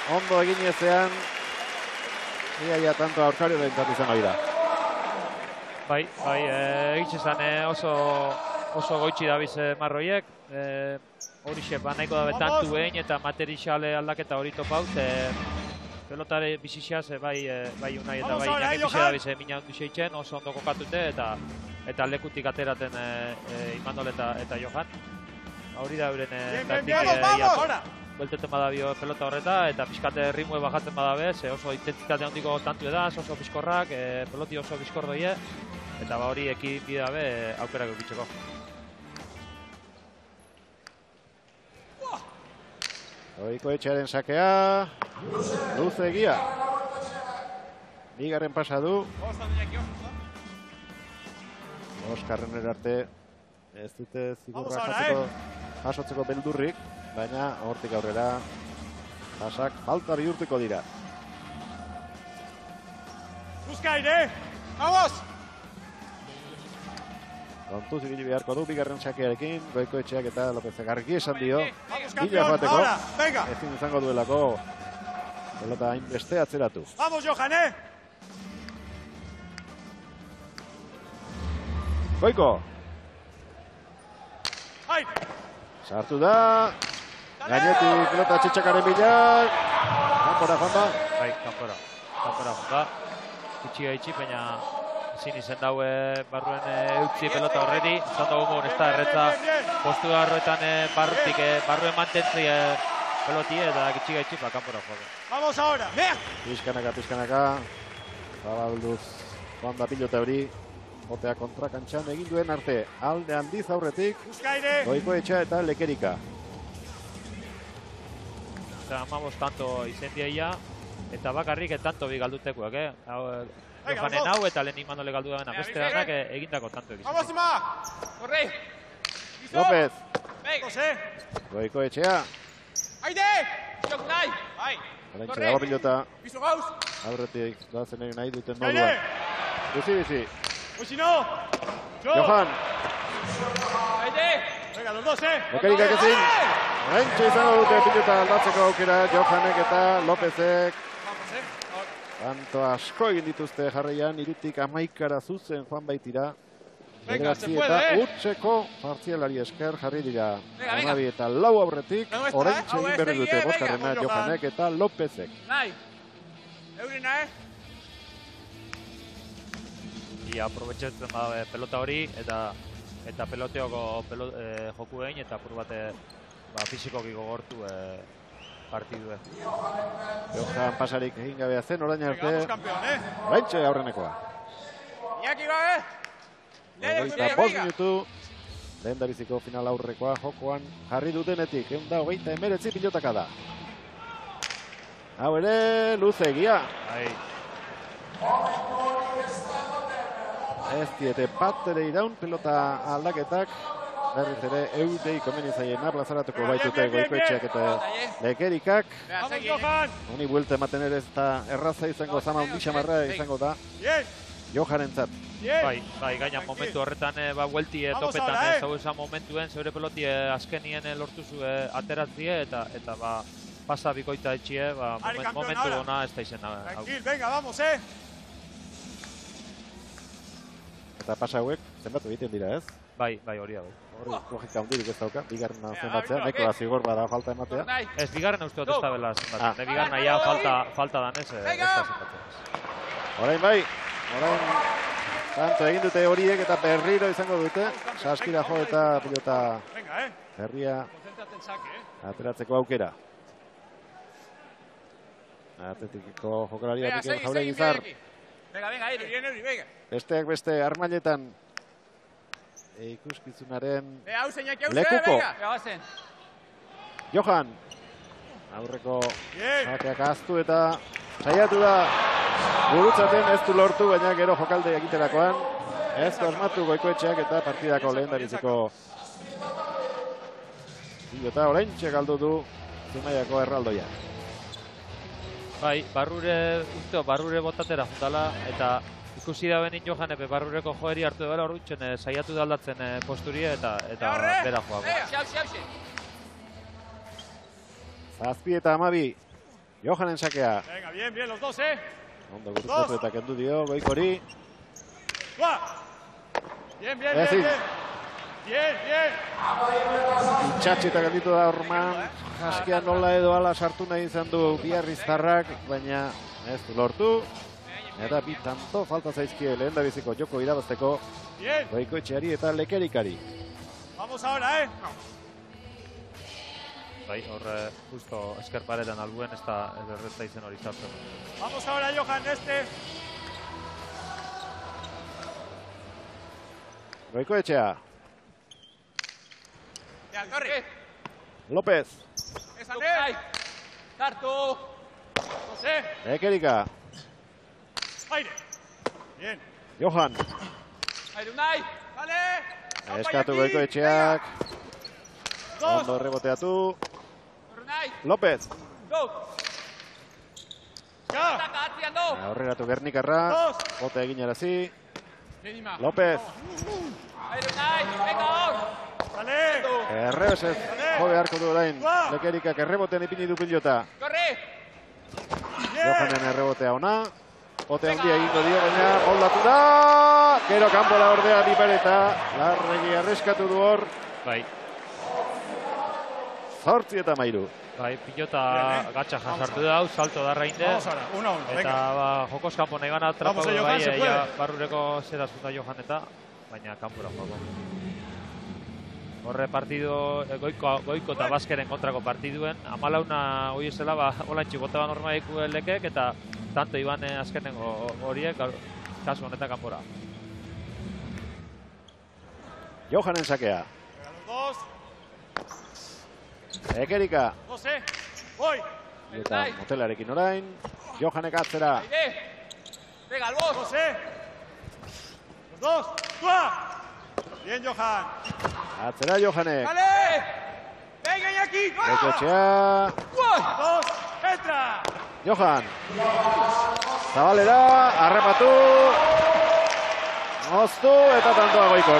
ondo egin ezean, iaia tanto aurkario behintzat izan hori da. Bai, bai, egitxe zan oso, oso goitxi dabiz marroiek. Horixe, ba nahiko dabe tantu egin eta materiale aldaketa hori topaut. Pelotare bizixaz, bai, bai unai eta bai inaki bizi dabiz mina hundu xeitzen, oso ondo kokatute eta eta lekutik ateraten Imanol eta Johan. Hori da euren taktik buelteten badabio pelota horreta eta pixkate ritmue bajatzen badabe, ze oso intentsitate handiko tantu edaz, oso bizkorrak, peloti oso bizkor doie, eta ba hori ekin bidabe aukerak eukitzeko. Goikoetxearen sakea, luze egia. Bigarren pasa du. Oskarren erarte ez dute zigurra jatzeko, jasotzeko beldurrik, baina hortik aurrera pasak falta bihurtuko dira. Euskaire, vamos! Kontuz ibili beharko du bigarren sakearekin, Goikoetxeak eta Lopezek argi esan dio. Bila joateko, ezin izango duelako pelota hainbeste atzeratu. Vamos, Johan, eh! Goiko! Sartu da, gainetik pelota txitxakaren bilak, kanpora joan da. Bai, kanpora, kanpora joan da. Itxi gaitxi, baina ezin izen daue barruen eutzi pelota horreti. Zan dugu mun, ez da erretza postu garroetan barrutik, barruen mantentzi peloti eta itxi gaitxi, ba, kanpora joan da. Vamos ahora, vea! Pizkanaka, pizkanaka, zabalduz joan da pilota hori. Botea kontra kantxan egin duen arte, alde handiz aurretik, Goikoetxea eta Lekerika. Eta amabos tanto izendiaia, eta bakarrik tanto bi galdutekuak, eh? Johanen hau eta lehen Imanole galdu da bena, beste danak egindako tanto egizan. Vamos, Ima! Corre! López! José! Goikoetxea. Aide! Jok nahi! Bai! Horentxe dago pilota. Bizo gauz! Aurretik doazen egin nahi duten moduan. Bizi, bizi. Oixino! Johan! Aide! Venga, los dos, eh! Lekerikak ezin. Horentxe izango dute pilota aldatzeko aukera Johanek eta Lopezek. Tanto asko egin dituzte jarraian, irutik amaikara zuzen joan baitira. Bederatzi eta utxeko partzialari esker jarri dira. Hamabi eta lau aurretik, horentxe egin berri dute boskarrena Johanek eta Lopezek. Nahi! Eurina, eh? Ia aprobetxetzen bada pelota hori eta eta peloteoko joku egin eta apur bate fizikoki gogortu partidue. Johan pasarik egin gabea zen orain arte. Horentxe aurrenekoa. Iñaki ba, eh? Hogeita bost minutu, lehen dabiziko final aurrekoa jokoan jarri dutenetik, egun da hogeita emeretzi pilotaka da. Hau ere, luze egia. Ez diete bat ere iraun pelota aldaketak, berriz ere eudei komeni zaiena plazaratuko baitute Goikoetxeak eta Lekerikak. Honi buelte ematen ere ez da erraza izango, zama hundi xamarra izango da Johanentzat. Bai, bai, gaina momentu horretan buelti topetan zau esan momentuen, zeure peloti azkenien lortu zu ateratzie eta pasa bikoita etxie, momentu ona ez da izena. Tranquil, venga, vamos, eh! Eta pasa hauek, zenbatu egiten dira, ez? Bai, bai, hori hau. Hori, logika hundirik ez dauka, bigarren zenbatzea, nahiko da zigor bada falta ematea. Ez, bigarren uste dut ez da bela zenbatzen, bigarren aia falta danez, ez da zenbatzen. Orain bai, orain tanto egin dute horiek eta berriro izango dute, Saskira jo eta pilota herria ateratzeko aukera. Atletikiko jokalaria Mikel Jauregizar. Venga, venga, Euri, Euri, venga. Besteak beste armailetan ikuskizunaren lekuko. Johan, aurreko sakeak aztu eta saiatu da gurutzaten ez du lortu, baina gero jokalde egiterakoan ez osmatu Goikoetxeak eta partidako lehen dariziko pilota oraintxe galdu du Zumaiako erraldoia. Bai, barrure, uste, barrure botatera juntala, eta ikusi da benin Johan epe barrureko joeri hartu dela horretzen saiatu da aldatzen posturie eta eta bera joago. Zazpi eta amabi Johanen sakea. Venga, bien, bien, los dos, eh. Ondo gurutzatu eta kendu dio Goikori. Bien, bien, bien, bien. Bien, bien. Itxatxi eta gelditu da Orman. Jaskia nola edo ala sartu nahi izan du Biarriztarrak, baina ez du lortu. Eta bi tanto falta zaizkie lehen da biziko joko irabazteko Goikoetxeari eta Lekerikari. Vamos ahora, eh. Bai, horre, justo eskerparetan albuen, ez da erreta izen hori sartzen. Vamos ahora, Johan, este. Goikoetxea. Ya, corre. López. Esa ne. Sartu. José. Lekerika. Aire. Bien. Johan. Aire, Unai. Vale. Eskatu Goikoetxeak. Ondo reboteatu. López. Go. Ya. Aurreratu Gernikarra. Bote egin arazi. López. Aire, Unai. Venga, Vale. Errebesez jo beharko du orain. Lekerikak errebotean ipini du pilota. Corre. Johanen errebotea ona. Bote handia egingo dio, baina holdatu da. Gero kanpora ordea Bipareta. Larregi arreskatu du hor. Bai. Zortzi eta mairu. Bai, pilota gatxa jasartu da, salto da rainde. Eta ba, jokos kanpo nahi gana atrapau bai, ja, barrureko zera zuta Johan eta, baina kanpora joko. Horre partido, goiko, goiko eta baskeren kontrako partiduen, amalauna hori esela, ba, olantxi bota ban hormaik lekek, eta tanto iban azkenengo horiek, kasu honetan kanpora. Johanen sakea. Dos. Lekerika. José. Voy. Eta motelarekin orain. Johanek atzera. Venga, al vos. José. Los dos. ¡Tua! Bien, Johan. Atzera Johanek. ¡Vale! ¡Venga, Iñaki! Goikoetxea. ¡Dos! ¡Entra! Johan. Zabalera. Arrepatu. Moztu eta tantoa Goikok.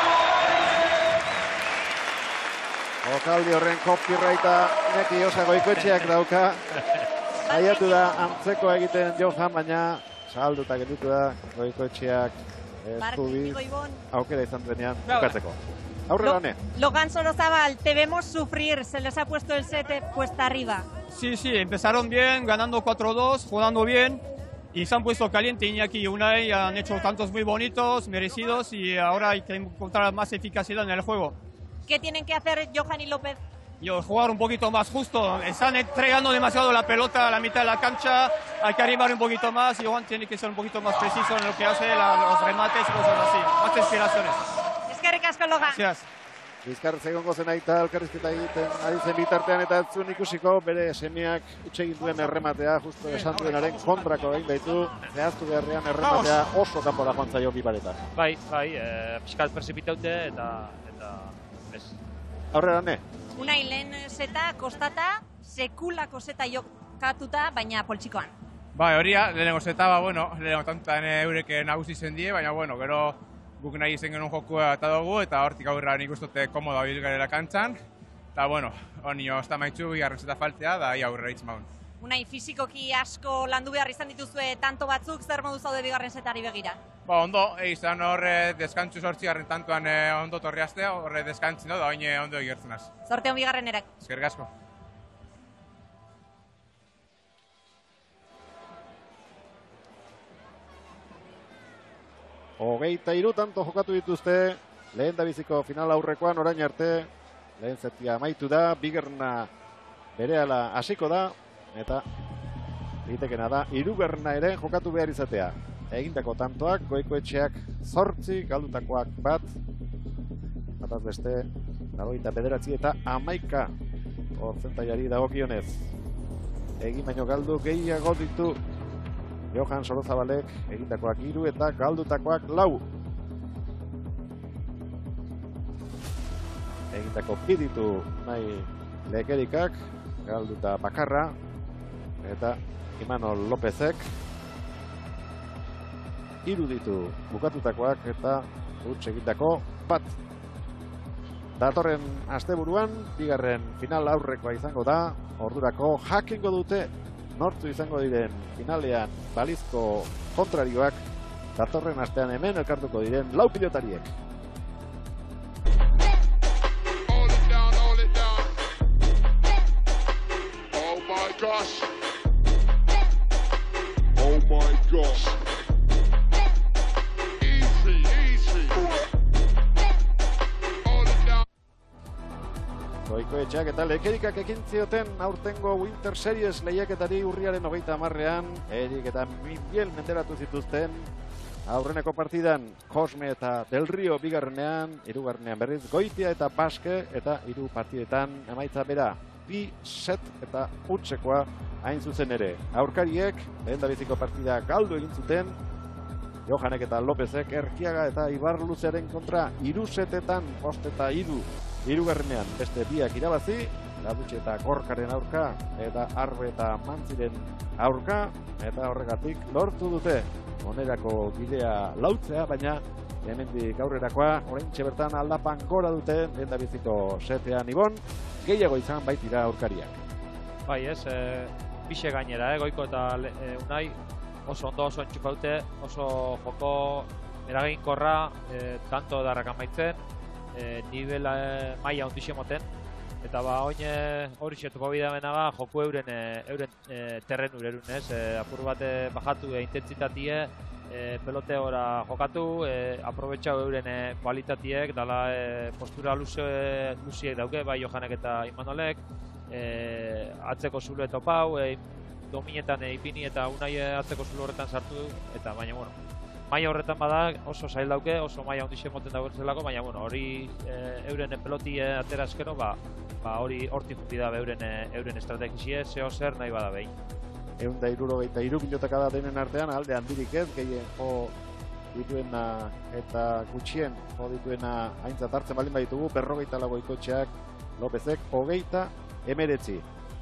Jokaldi horren copyrighta Iñaki Osa Goikoetxeak dauka. Saiatu da antzeko egiten Johan, baina salduta gelditu da Goikoetxeak eskubiz aukera izan denean bukatzeko. Aurrera hone. Logan Sorozabal, te vemos sufrir, se les ha puesto el set cuesta arriba. Sí, sí, empezaron bien, ganando cuatro dos, jugando bien. Y se han puesto caliente Iñaki y Unai, han hecho tantos muy bonitos, merecidos, y ahora hay que encontrar más eficacidad en el juego. ¿Qué tienen que hacer Johan y López? Yo, jugar un poquito más justo. Están entregando demasiado la pelota a la mitad de la cancha. Hay que animar un poquito más. Y Johan tiene que ser un poquito más preciso en lo que hace, la, los remates y cosas así. Más inspiraciones. Eskerrik asko, Logan. Gracias. Bizkarrez egongo zen aita elkarrizketa egiten ari zen bitartean eta ez zuen ikusiko bere semeak utxe egin duen errematea, justo esan duenaren kontrako egin baitu, zehaztu beharrean errematea oso kanpora joan zaio Bipareta. Bai, bai, e, pixkat persipitaute eta, eta ez. Aurrera ne? Unai lehen zeta, kostata, sekulako zeta jokatuta, baina poltsikoan. Bai, horia, lehenengo zeta, ba, bueno, lehenengo tantan eurek nagusi zen die, baina, bueno, gero guk nahi izen genuen jokua eta dugu, eta hortik aurra nik ustote komodo abil garela kantzan. Eta, bueno, honi ozta maitxu, bigarren zeta faltea, da ia aurrera hitz maun. Unai, fizikoki asko landu behar izan dituzue tanto batzuk, zer modu zaude bigarren zetari begira? Ba, ondo, izan horre deskantzu sortzi garren tantuan ondo torri aztea, horre deskantzin da, oin ondo egertzen az. Zorte hon bigarren erak. Eskerrik asko. Hogeita hiru tanto jokatu dituzte, lehen da biziko final aurrekoan orain arte, lehen zetia amaitu da, bigarrena berehala hasiko da, eta litekena da, hirugarrena ere jokatu behar izatea. Egindako tantoak, Goikoetxeak zortzi, galdutakoak bat, bataz beste, laurogeita bederatzi eta hamaika portzentaiari dagokionez. Egin baino galdu gehiago ditu Johan Sorozabalek, egindakoak hiru eta galdutakoak lau. Egindako biditu nahi Lekerikak, galduta bakarra, eta Imanol Lopezek hiru ditu bukatutakoak eta huts egindako bat. Datorren asteburuan, bigarren final aurrekoa izango da, ordurako jakingo dute nortzu izango diren finalean balizko kontrarioak datorren astean hemen elkartuko diren lau pilotariek. Oh my gosh. Oh my gosh. Easy, easy. Goikoetxeak eta Lekerikak ekin zioten aurtengo Winter Series lehiaketari urriaren hogeita hamarrean, Erik eta Miguel menderatu zituzten aurreneko partidan Cosme eta Del Rio bigarrenean, hirugarrenean berriz Goitia eta Baske eta hiru partidetan emaitza bera, bi set eta utzekoa hain zuzen ere. Aurkariek lehendabiziko partida galdu egin zuten, Johanek eta Lopezek Erkiaga eta Ibarluzearen kontra hiru setetan bost eta hiru. Hirugarrenean beste biak irabazi, Ladutxe eta Gorkaren aurka eta Arbe eta Mantziren aurka, eta horregatik lortu dute onerako bidea lautzea, baina hemendik aurrerakoa oraintxe bertan aldapan gora dute lehendabiziko setean Ibon, gehiago izan baitira aurkariak. Bai, ez, e, bixe gainera, eh, Goiko eta e, Unai oso ondo oso entxupaute, oso joko eraginkorra, e, tanto darrak amaitzen, e, nivela e, maia ondixo moten, eta ba, oin hori xetuko bidea benaga, joku euren, e, euren e, terren urerun, ez, e, apur bat e, bajatu e, intentsitatie, e, pelote ora jokatu, e, aprobetxau euren e, kualitatiek, dala e, postura luze, luziek dauke, bai Johanek eta Imanolek, e, atzeko zulu eta opau, e, dominetan e, ipini eta Unai e, atzeko zulu horretan sartu, eta baina, bueno, maia horretan bada oso zail dauke, oso maia ondixe moten dago zelako, baina bueno, hori e, euren peloti e, atera eskero, ba, ba hori hortik juti da euren, e, euren estrategizie, zeo zer nahi bada behin. Egun da irurogeita iru pilotaka da denen artean, alde handirik ez, gehien jo dituena eta gutxien jo dituena aintzat hartzen baldin baditugu, berrogeita lau Goikoetxeak, Lopezek, hogeita emeretzi.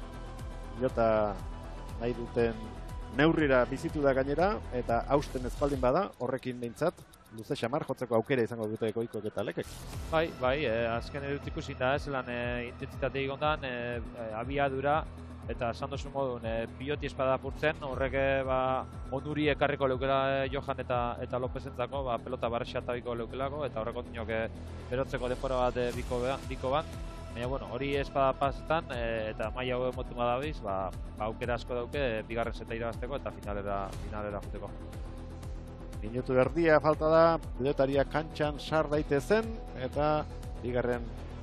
Pilota nahi duten neurrira bizitu da gainera, eta hausten ezpaldin bada, horrekin behintzat, luze xamar jotzeko aukera izango dute Goikok eta Lekek. Bai, bai, e, azken edut ikusin da, ez lan e, intentsitate egondan, e, e, abiadura, eta esan duzun modun, e, piloti espada apurtzen, horrek ba, onuri ekarriko leukela e, Johan eta, eta Lopezentzako, ba, pelota barrexatabiko leukelako, eta horreko tinok e, berotzeko denbora bat e, biko, biko bat. Baina, bueno, hori espada pasetan, e, eta maila hau emotu madabiz, ba, ba, aukera asko dauke, e, bigarren zeta irabazteko eta finalera, finalera juteko. Minutu erdia falta da, pilotaria kantxan sar daitezen, eta bigarren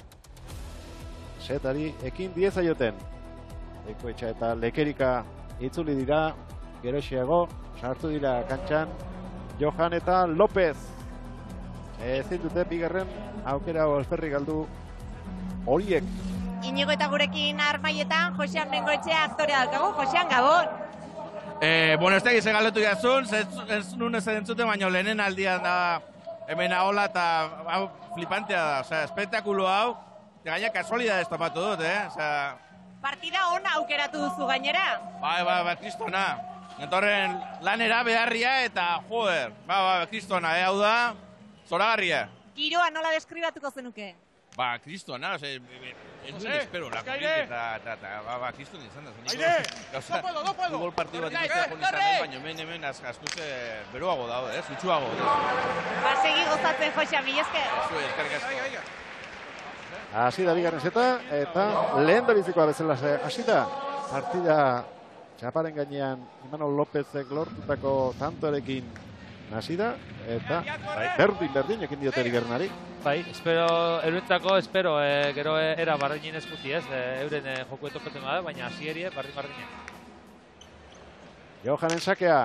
setari ekin diezaioten. Goikoetxea eta Lekerika itzuli dira, geroxeago, sartu dira kantxan, Johan eta Lopez. Ezin dute bigarren aukera alferri galdu horiek. Inigo eta gurekin armaietan, Josean Bengoetxea aktorea daukagu. Josean, gabon! Eh, bueno, ez da gizien galdetu jazun, ez nun ez entzuten, baina lehenen aldian da hemen ahola eta hau flipantea da, osea, espektakulo hau, gaina kasualidadez topatu dut, eh? Osea, partida ona aukeratu duzu gainera. Bai, bai, bai, kristona. Entorren lanera beharria eta, joder, bai, bai, kristona, eh? Hau da, zoragarria. Giroa nola deskribatuko zenuke? Ba, kristona, ose, ez duen espero, lakurik eta, eta, eta, ba, ba, kristona izan da. Aire! No puedo, no puedo! Futbol partidu bat ikustea joni zanen, baina hemen, hemen, askuz beroago dago, eh? Zutsuago. Ba, segi gozatzen, Josean, mila esker. Zue, eskerrik asko. Hasi da bigarren zeta, eta lehen da bizikoa bezala hasi da. Partida txaparen gainean Imanol Lopezek lortutako tantoarekin hasi da, eta berdin-berdin ekin diote bigarrenari. Bai, espero, eurentzako, espero, e, gero e, era bardinen eskuti ez, e, euren e, joku etopetzen bada, baina hasi erie bardin-bardinen. Johanen sakea.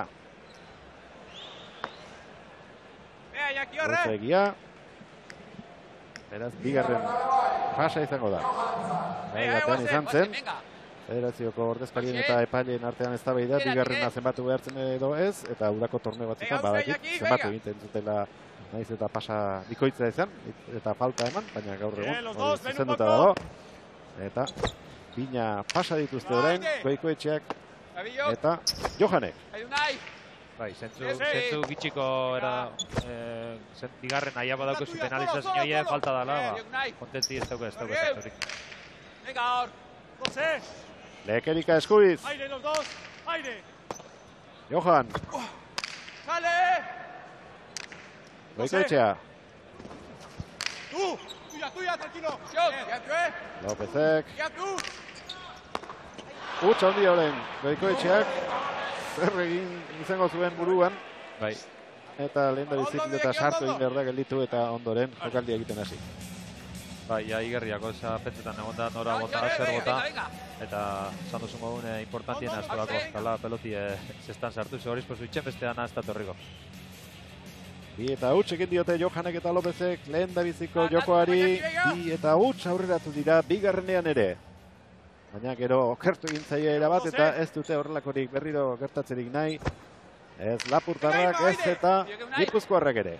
Egia. Beraz, bigarren pasa izango da. Bai, batean izan zen. Federazioko ordezkarien eta epaileen artean eztabaida bigarrena zenbatu behartzen edo ez, eta udako torneo batzuetan badakit zenbatu egiten zutela naiz eta pasa bikoitza izan, eta falta eman, baina gaur egun hori zuzenduta dago. Eta bina pasa dituzte orain, Goikoetxeak eta Johanek. Bai, zentzu, zentzu gitxiko era, e, zent, bigarren aia badauko zu penalizazioa falta dala, ba, kontenti ez dauke, ez dauke, ez dauke. Venga, hor, José. Lekerika eskubiz. Aire, los dos. Aire. Johan. Sale. Goikoetxea. Tú. Tuya, tuya, tranquilo. Shot. Ya tú, eh. Lopezek. Ya tú. Utsa handi olen Goikoetxeak. Zer egin izango zuen buruan. Bai. Eta lehen da bizitik eta sartu egin behar da gelditu eta ondoren jokaldia egiten hasi. Bai, ja, igerriak oza pentsetan egon da nora bota, zer bota. Eta esan duzu modun eh, importantien askolako. Kala peloti eh, zestan sartu, ze horiz posu itxen bestean azta torriko. Bi eta huts egin diote Johanek eta Lopezek lehen da biziko jokoari. Bi eta huts aurreratu dira bigarrenean ere. Baina gero okertu egin zaia erabat eta ez dute horrelakorik berriro gertatzerik nahi. Ez Lapurtarrak ez eta Gipuzkoarrak ere.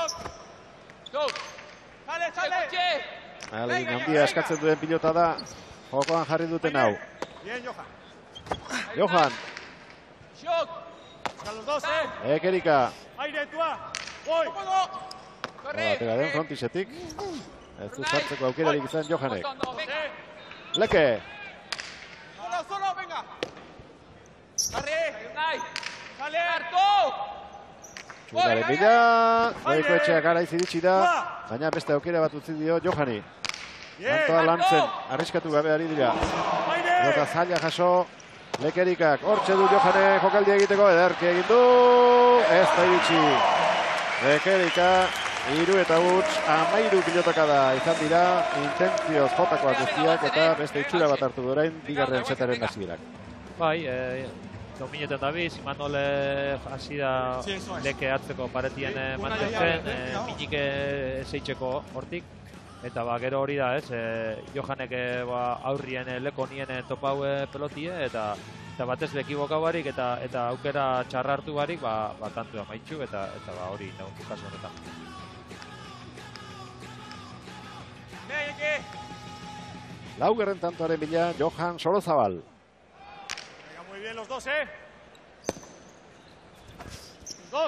Sale, sale. Alegin handia eskatzen duen pilota da. Jokoan jarri duten hau. Bien, Johan. Johan. Shot. A los dos, eh. Ekerika. Aire, tua. Voy. Atera den frontisetik. Ez du sartzeko aukerarik izan Johanek. Leke. Solo, solo, venga. Arre. Sale. Harto. Txularen bila. Goikoetxea gara iziritsi da. Baina beste aukera bat utzi dio Johani. Antoa lantzen, arriskatu gabe ari dira. Eta zaila jaso. Lekerikak, hortxe du Johane jokaldia egiteko, ederki egin du. Ez da iritsi. Lekerika, iru eta huts, amairu pilotaka da izan dira. Intentzioz jotakoak guztiak eta beste itxura bat hartu orain bigarren setaren hasierak. Bai, eh, dominetan dabiz, Imanole hasi da leke hartzeko paretien mantentzen, eh, minik ezeitzeko hortik. Eta ba, gero hori da, ez, eh, Johanek eh, ba, aurrien eh, leko nien eh, topau eh, pelotie, eta eta batez bekibokau barik, eta eta aukera txarra hartu barik, ba, ba tantu da maitxu, eta eta ba, hori nagun kasu honetan. Laugarren tantoaren bila, Johan Sorozabal. Venga, muy bien los dos, eh. Los dos.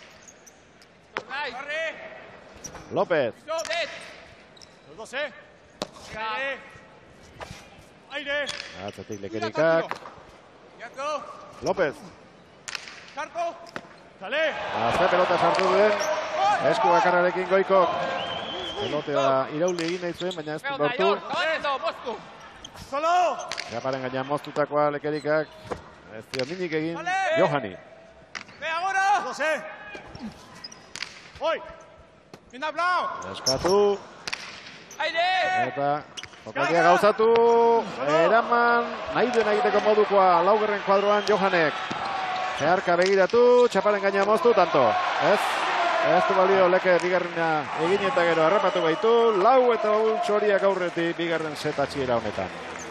Arre. López. Los dos, eh. Aire. Aire. Atzatik Lekerikak. López. Sarko. Sale. Azte pelota sartu duen. Esku bakarrarekin Goikok. Pelotea irauli egin nahi zuen, baina ez du lortu. Solo. Japaren gainean moztutakoa Lekerikak. Ez dio minik egin Johani. Ve ahora. Los dos, eh. Hoy. Bien hablado. Eskatu. Aire. Eta jokaldia gauzatu. Eraman nahi duen egiteko modukoa laugarren kuadroan Johanek. Zeharka begiratu, txaparen gainean moztu, tanto. Ez. Ez du balio Leke bigarrena egin eta gero harrapatu baitu. Lau eta huts horiak aurretik bigarren set atxiera honetan.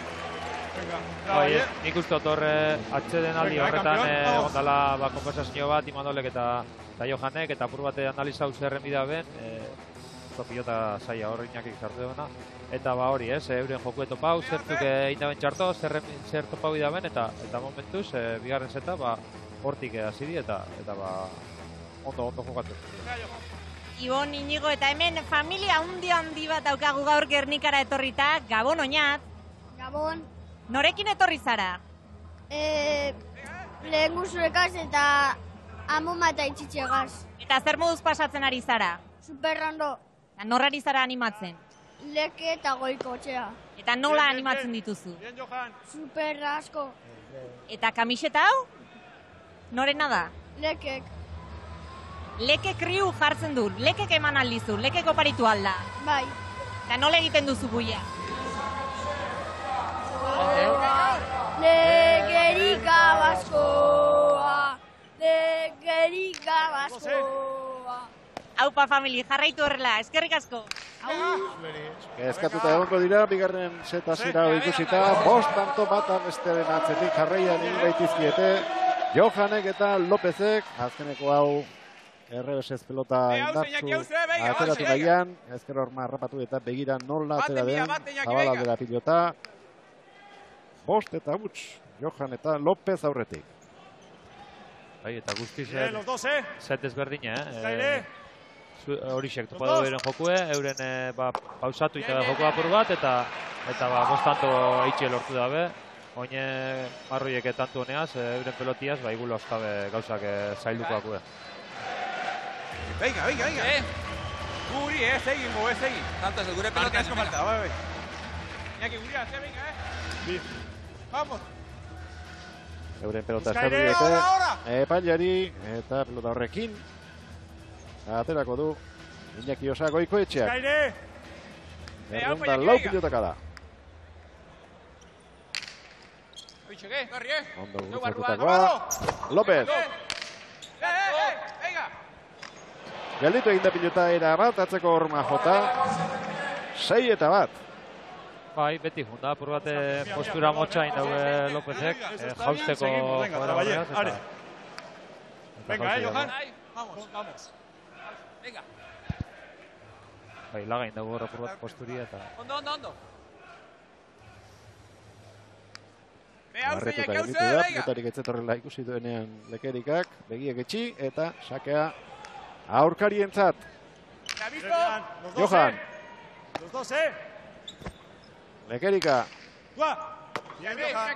Bai, nik uste dut horre atxeden aldi horretan ondala ba, konversazio bat Imanolek eta, eta Johanek, eta apur bate analizau zerren bida ben, e, pilota zaila horre inakik sartu duena. Eta ba hori, ez, euren joku etopau, zertzuk egin daben txarto, zer topau idaben, eta eta momentuz, e, bigarren zeta, ba, hortik hasi di, eta, eta ba, ondo, ondo jokatu. Ibon, Inigo, eta hemen familia handi handi bat daukagu gaur Gernikara etorrita, Gabon oinat. Gabon. Norekin etorri zara? Eh, lehen guzuekaz eta amoma eta itxitxegaz. Eta zer moduz pasatzen ari zara? Superrondo. Eta norrari zara animatzen? Leke eta Goikotxea. Eta nola animatzen dituzu? Super asko. Eta kamiseta hau? Norena da? Lekek. Leke kriu jartzen du, lekek eman aldizu, lekek oparitu alda. Bai. Eta nola egiten duzu buia? Lekerika baskoa, lekerika baskoa. Aupa, famili, jarraitu horrela, eskerrik asko. Eskatuta egongo dira, bigarren seta zira ikusita, bost tanto bata bestearen atzetik jarraian egin baitizkiete. Johanek eta Lopezek, azkeneko hau errebesez pelota indartzu ateratu nahian, ezker horma harrapatu eta begira nola atera den, zabala aldera pilota. Bost eta huts, Johan eta Lopez aurretik. Bai, eta guztiz set ezberdina, eh? Horixek topa du euren jokue, euren ba, pausatu eta joku apur bat, eta eta ba, bostanto eitxe lortu dabe. oine marroiek tantu honeaz, euren pelotiaz, ba, igulo oskabe gauzak zaildukoak gure. Venga, venga, venga. Eh? Guri, ez egin, go, ez egin. Tanto ez, gure pelota asko falta, bai, bai. Iñaki, guri, atze, venga, eh? Bi. Vamos. Euren pelota eskabidete, epailari, eta pelota horrekin. Aterako du, Iñaki Osa Goikoetxeak. Eskaire! Erronda lau pilotaka da. Oitxege, garri, eh? Ondo gurutzatutakoa, López. Eh, eh, eh, venga! Galditu egin da pilota era bat, atzeko horma jota. Sei eta bat. Bai, beti junda, apur bat postura motxain daue Lópezek, jausteko jodera horreaz. Venga, eh, Johan. Vamos, vamos. Venga. Bai, lagain dago horre apur bat posturia eta... Ondo, ondo, ondo. Barretuta gelditu da, pilotarik etzetorrela ikusi duenean Lekerikak, begiek etxi eta sakea aurkarientzat. Johan. Los dos, eh. Lekerika. Gua. Bien, Johan.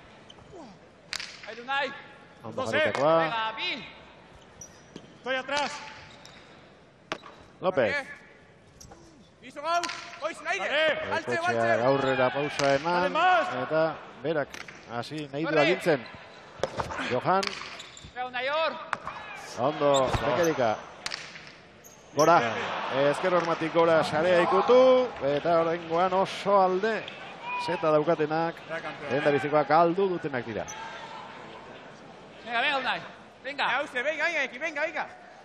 Ahí, Unai. Ondo jarritakoa. Venga, Bi. Estoy atrás. López. Bizo gau. Oiz, naire. Altze, altze. Aurrera pausa eman. Eta berak hasi nahi du agintzen. Johan. Unai hor. Ondo, Lekerika. Gora, ezker hormatik gora sarea ikutu, eta horrengoan oso alde zeta daukatenak, lehen da bizikoak aldu dutenak dira. Venga, venga, Unai. Venga. Hauze, venga, venga, venga, venga.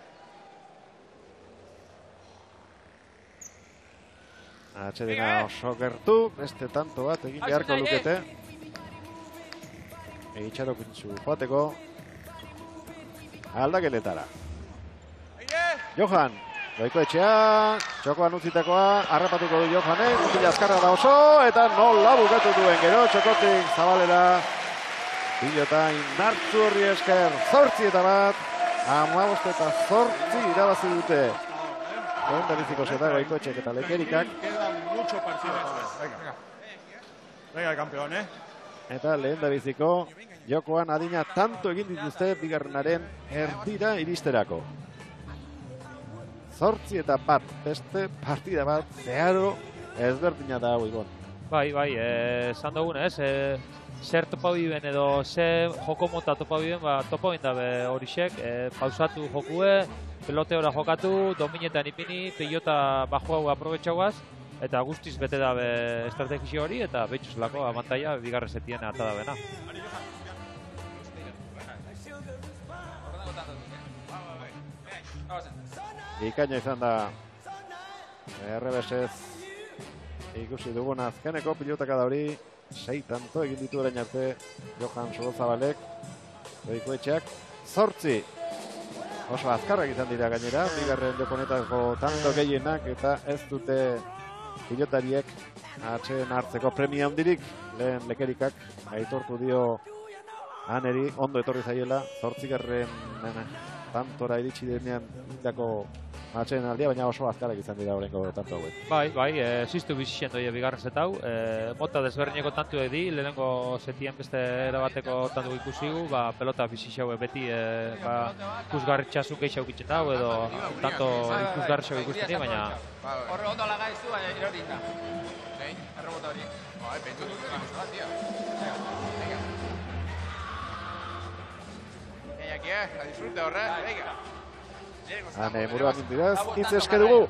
Atxedena oso gertu, beste tanto bat egin beharko lukete. Egitxarokintzu joateko aldakeletara. Johan. Goikoetxea, txokoan utzitakoa, harrapatuko du Johanen, mutila azkarra da oso, eta nola bukatu duen gero, txokotik zabalera, pilota indartzu horri esker, zortzi eta bat, hamabost eta zortzi irabazi dute. Lehen da biziko zeta Goikoetxeak eta Lekerikak. Quedan mucho partido. Venga, venga, campeón, eh? Eta lehen da biziko, jokoan adina tanto egin dituzte bigarrenaren erdira iristerako. Zortzi eta bat, beste partida bat, zeharo ezberdina da hau Ibon. Bai, bai, esan dugun ez, zer topa biben edo ze joko mota topa biben, ba, topa biben dabe horixek, pausatu jokue, pelote ora jokatu, dominetan ipini, pilota bajo hau aprobetxauaz, eta guztiz bete dabe estrategizio hori, eta behitxuz lako abantaia bigarre setien ata dabena. Ikaina izan da errebesez ikusi dugun azkeneko pilotaka da hori, sei tanto egin ditu orain arte Johan Solozabalek, Goikoetxeak, zortzi. Oso azkarrak izan dira gainera, bigarren jokonetako tanto gehienak eta ez dute pilotariek atxeen hartzeko premia handirik, lehen Lekerikak aitortu dio Aneri, ondo etorri zaiela, zortzigarren tantora iritsi denean indako atxeen aldia, baina oso azkarrak izan dira horrengo tanto hauek. Bai, bai, e, ziztu bizixen doia bigarren zetau, e, mota desberdineko tantu edi, lehenengo zetien beste erabateko tantu ikusigu, ba, pelota bizixau beti e, ba, ikusgarri txasun gehiago ikitzeta, edo tanto ikusgarri txasun ikusteni, baina... Horre ondo laga ez du, baina irori da. Zein, errebota hori. Bai, pentsu dut ikustu bat, tia. Aquí, eh, a disfrute horre, venga. Hane, buruan mintiraz, hitz eske dugu.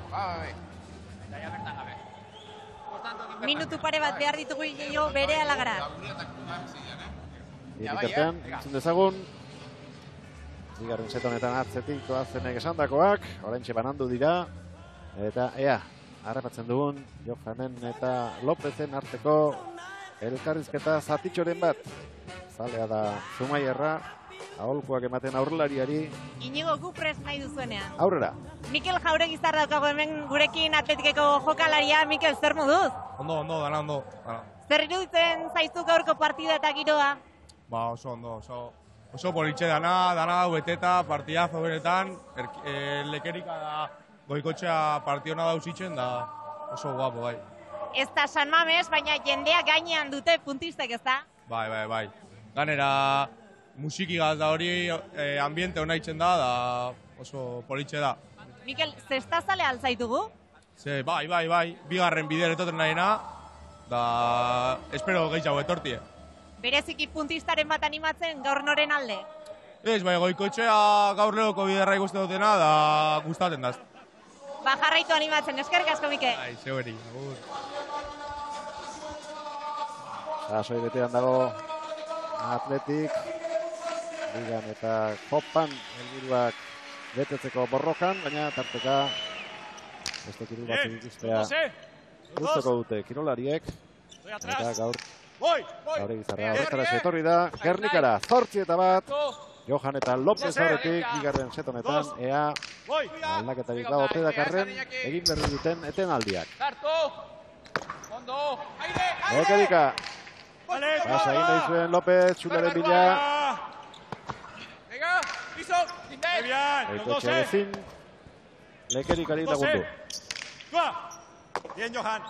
Minutu pare bat behar ditugu jo bere alagara. Irikertean, entzun dezagun. Bigarren set honetan atzetik doazenek esandakoak, oraintxe banandu dira. Eta ea, harrapatzen dugun, Johanen eta Lopezen arteko elkarrizketa zatitxoren bat. Zalea da Zumaierra. Aholkuak ematen aurrelariari. Inigo Gupres nahi duzuenean. Aurrera. Mikel Jauregizar daukago hemen gurekin atletikeko jokalaria. Mikel, zer moduz? Ondo, ondo, dana ondo. Zer iruditzen zaizu gaurko partida eta giroa? Ba, oso ondo, oso, oso politxe dana, dana beteta, partidazo benetan. Er, e, Lekerika da Goikoetxea partiona dauzitzen, da oso guapo, bai. Ez da San Mames, baina jendea gainean dute puntistek, ez da? Bai, bai, bai. Ganera, musikigaz da hori, eh, ambiente hona itzen da, da oso politxe da. Mikel, zestazale altzaitugu? Ze, bai, bai, bai, bigarren bider etoten nahiena, da espero gehiago etortie. Bereziki puntistaren bat animatzen gaur noren alde? Ez, bai, Goikoetxea gaur lehoko biderra ikuste dutena, da gustaten daz. Ba, jarraitu animatzen, eskerrik asko, Mikel. Bai, zeueri, agur. Sasoi betean dago Atletik, Ligan eta Kopan helburuak betetzeko borrokan, baina tarteka beste kirol batzuk ikustea gustoko dute kirolariek, eta gaur gaur egizarra horretara etorri da, Gernikara, zortzi eta bat, Johan eta López horretik, bigarren setonetan, ea aldaketarik dago pedakarren, egin berri duten etenaldiak. Lekerika, pasa egin da izuen López, txularen bila. Goikoetxea ezin, Lekerikari lagundu. Bien, Johan.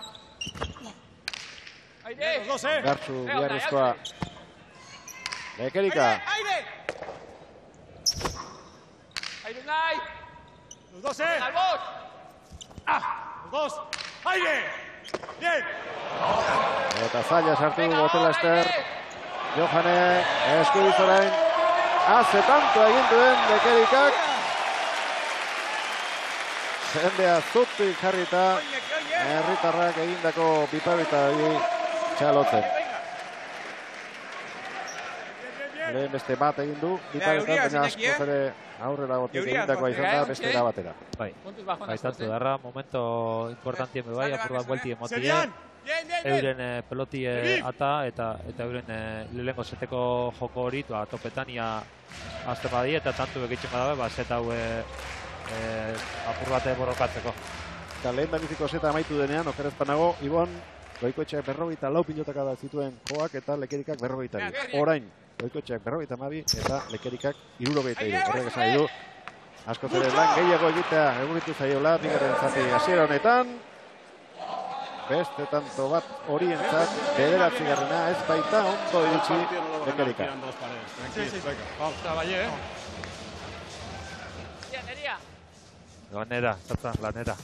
Gartzu biharrezkoa. Lekerika. Aire nahi. Los dos, eh. Al bot. Ah. Los dos. Aire. Bien. Eta zaila sartu du Botela Ester. Johanek eskubizorain. Haze tanto egin duen Lekerikak. Jendea zutik jarrita. Herritarrak egindako piparita txalotzen. Lehen beste bat egin du, biparetan, baina askoz ere aurrera gotik egindakoa izan da beste da batera. Bai, baizatzu darra, momento importantien bai, apur bat buelti emotien, euren pelotie ata eta eta euren lehenko zeteko joko hori, topetania azte badi eta tantu bekitzen badabe, ba, zeta hau apur bate borrokatzeko. Eta lehen da biziko zeta amaitu denean, okerez panago, Ibon, Goikoetxeak berrogeita lau pilotaka da zituen joak eta Lekerikak berrogeita bi. Orain, Goikoetxeak berrogeita hamabi eta Lekerikak hirurogeita hiru. Horrek esan nahi du, askoz ere lan gehiago egitea eguritu zaiola, bigarren zati hasiera honetan. Beste tanto bat horientzat, bederatzi garrena ez baita ondo iritsi Lekerika. Lanera, zartan, lanera.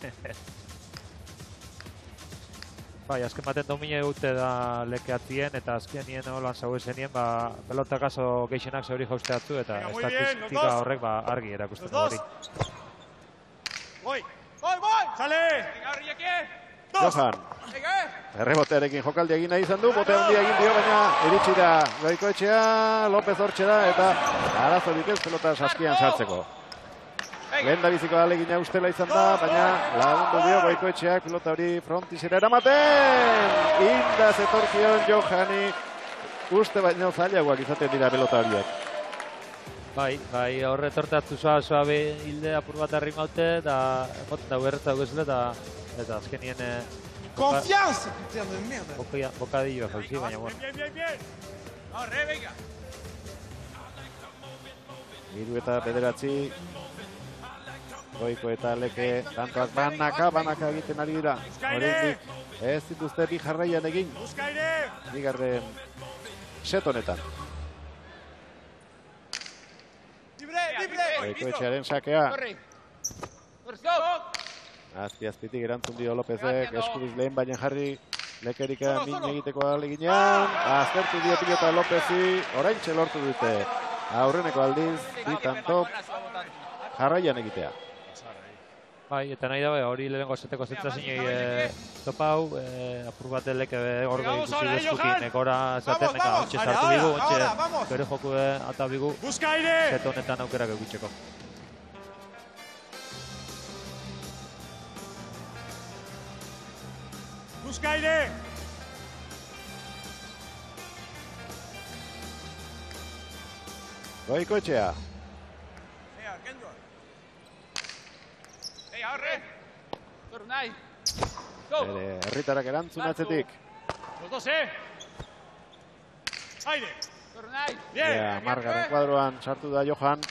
Bai, azken baten domine dute da lekeatzien eta azken nien holan zauezenien, ba, pelotak aso geixenak zeuri jausteatzu eta estatistika horrek ba, argi erakusten hori. Boi, boi, boi! Sale! Johan, errebotearekin jokaldi egin nahi izan du, bote handia egin dio, baina iritsi da Goikoetxea, López hortxe da eta arazorik ez pelota saskian sartzeko. Lehen da biziko alegina ustela izan da, baina lagundu dio Goikoetxeak pilota hori frontizera eramaten! Inda zetorkion Johani, uste baino zailagoak izaten dira pelota horiek. Bai, bai, horre tortatzu zoa, zoa be hilde apur bat harri maute, eta emoten dago erretzak guzle, eta azkenien... Confianza, putain de merde! Bokadillo jauzi, baina bueno. Bien, bien, bien! Horre, venga! Hiru eta bederatzi. Goiko eta Leke tantoak banaka, banaka egiten ari dira. Horretik ez dituzte bi jarraian egin. Bigarren set honetan. Goikoetxearen sakea. Azpi-azpitik erantzun dio Lópezek, eskubiz lehen baina jarri Lekerika min egiteko aleginean. Aztertu dio pilota Lópezi, oraintxe lortu dute. Aurreneko aldiz, bi tanto jarraian egitea. Bai, eta nahi dabe, hori lehenko zeteko zetzazinei topau, apur bat eleke horbe ikusi dezkukin, ekora esaten, neka, ontxe sartu bigu, ontxe bere joku ata bigu, zet honetan aukerak egitzeko. Buskaire! Goikoetxea. Bere herritarak erantzun atzetik. Los dos, eh? Aire! Ea, margarren kuadroan sartu da Johan.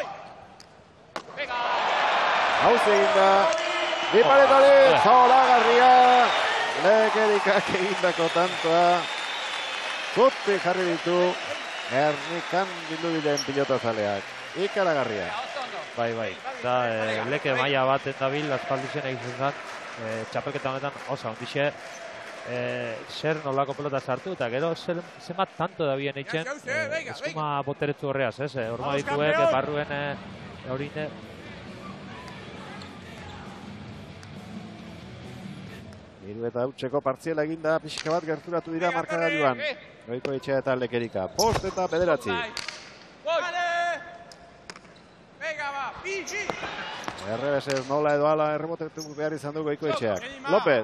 Hauze egin da. Biparetari, Zolagarria. Lekerikak egindako tantoa. Zuti jarri ditu Gernikan bildu diren pilotazaleak. Ikaragarria. Bai, bai. Da, e, leke maila bat eta bil, aspaldixen egiten zen, e, txapelketa honetan oso ondixe, e, zer nolako pelota sartu, eta gero zenbat tanto da bien eitzen, e, eskuma boteretzu horreaz, ez? E, Horma dituek, e, barruen e, hori ne... Hiru eta hautseko partziela eginda, pixka bat gerturatu dira markagailuan. Goikoetxea eta Lekerika. Bost eta bederatzi. Errebesez nola edo ala errebotetu behar izan du Goikoetxeak. López.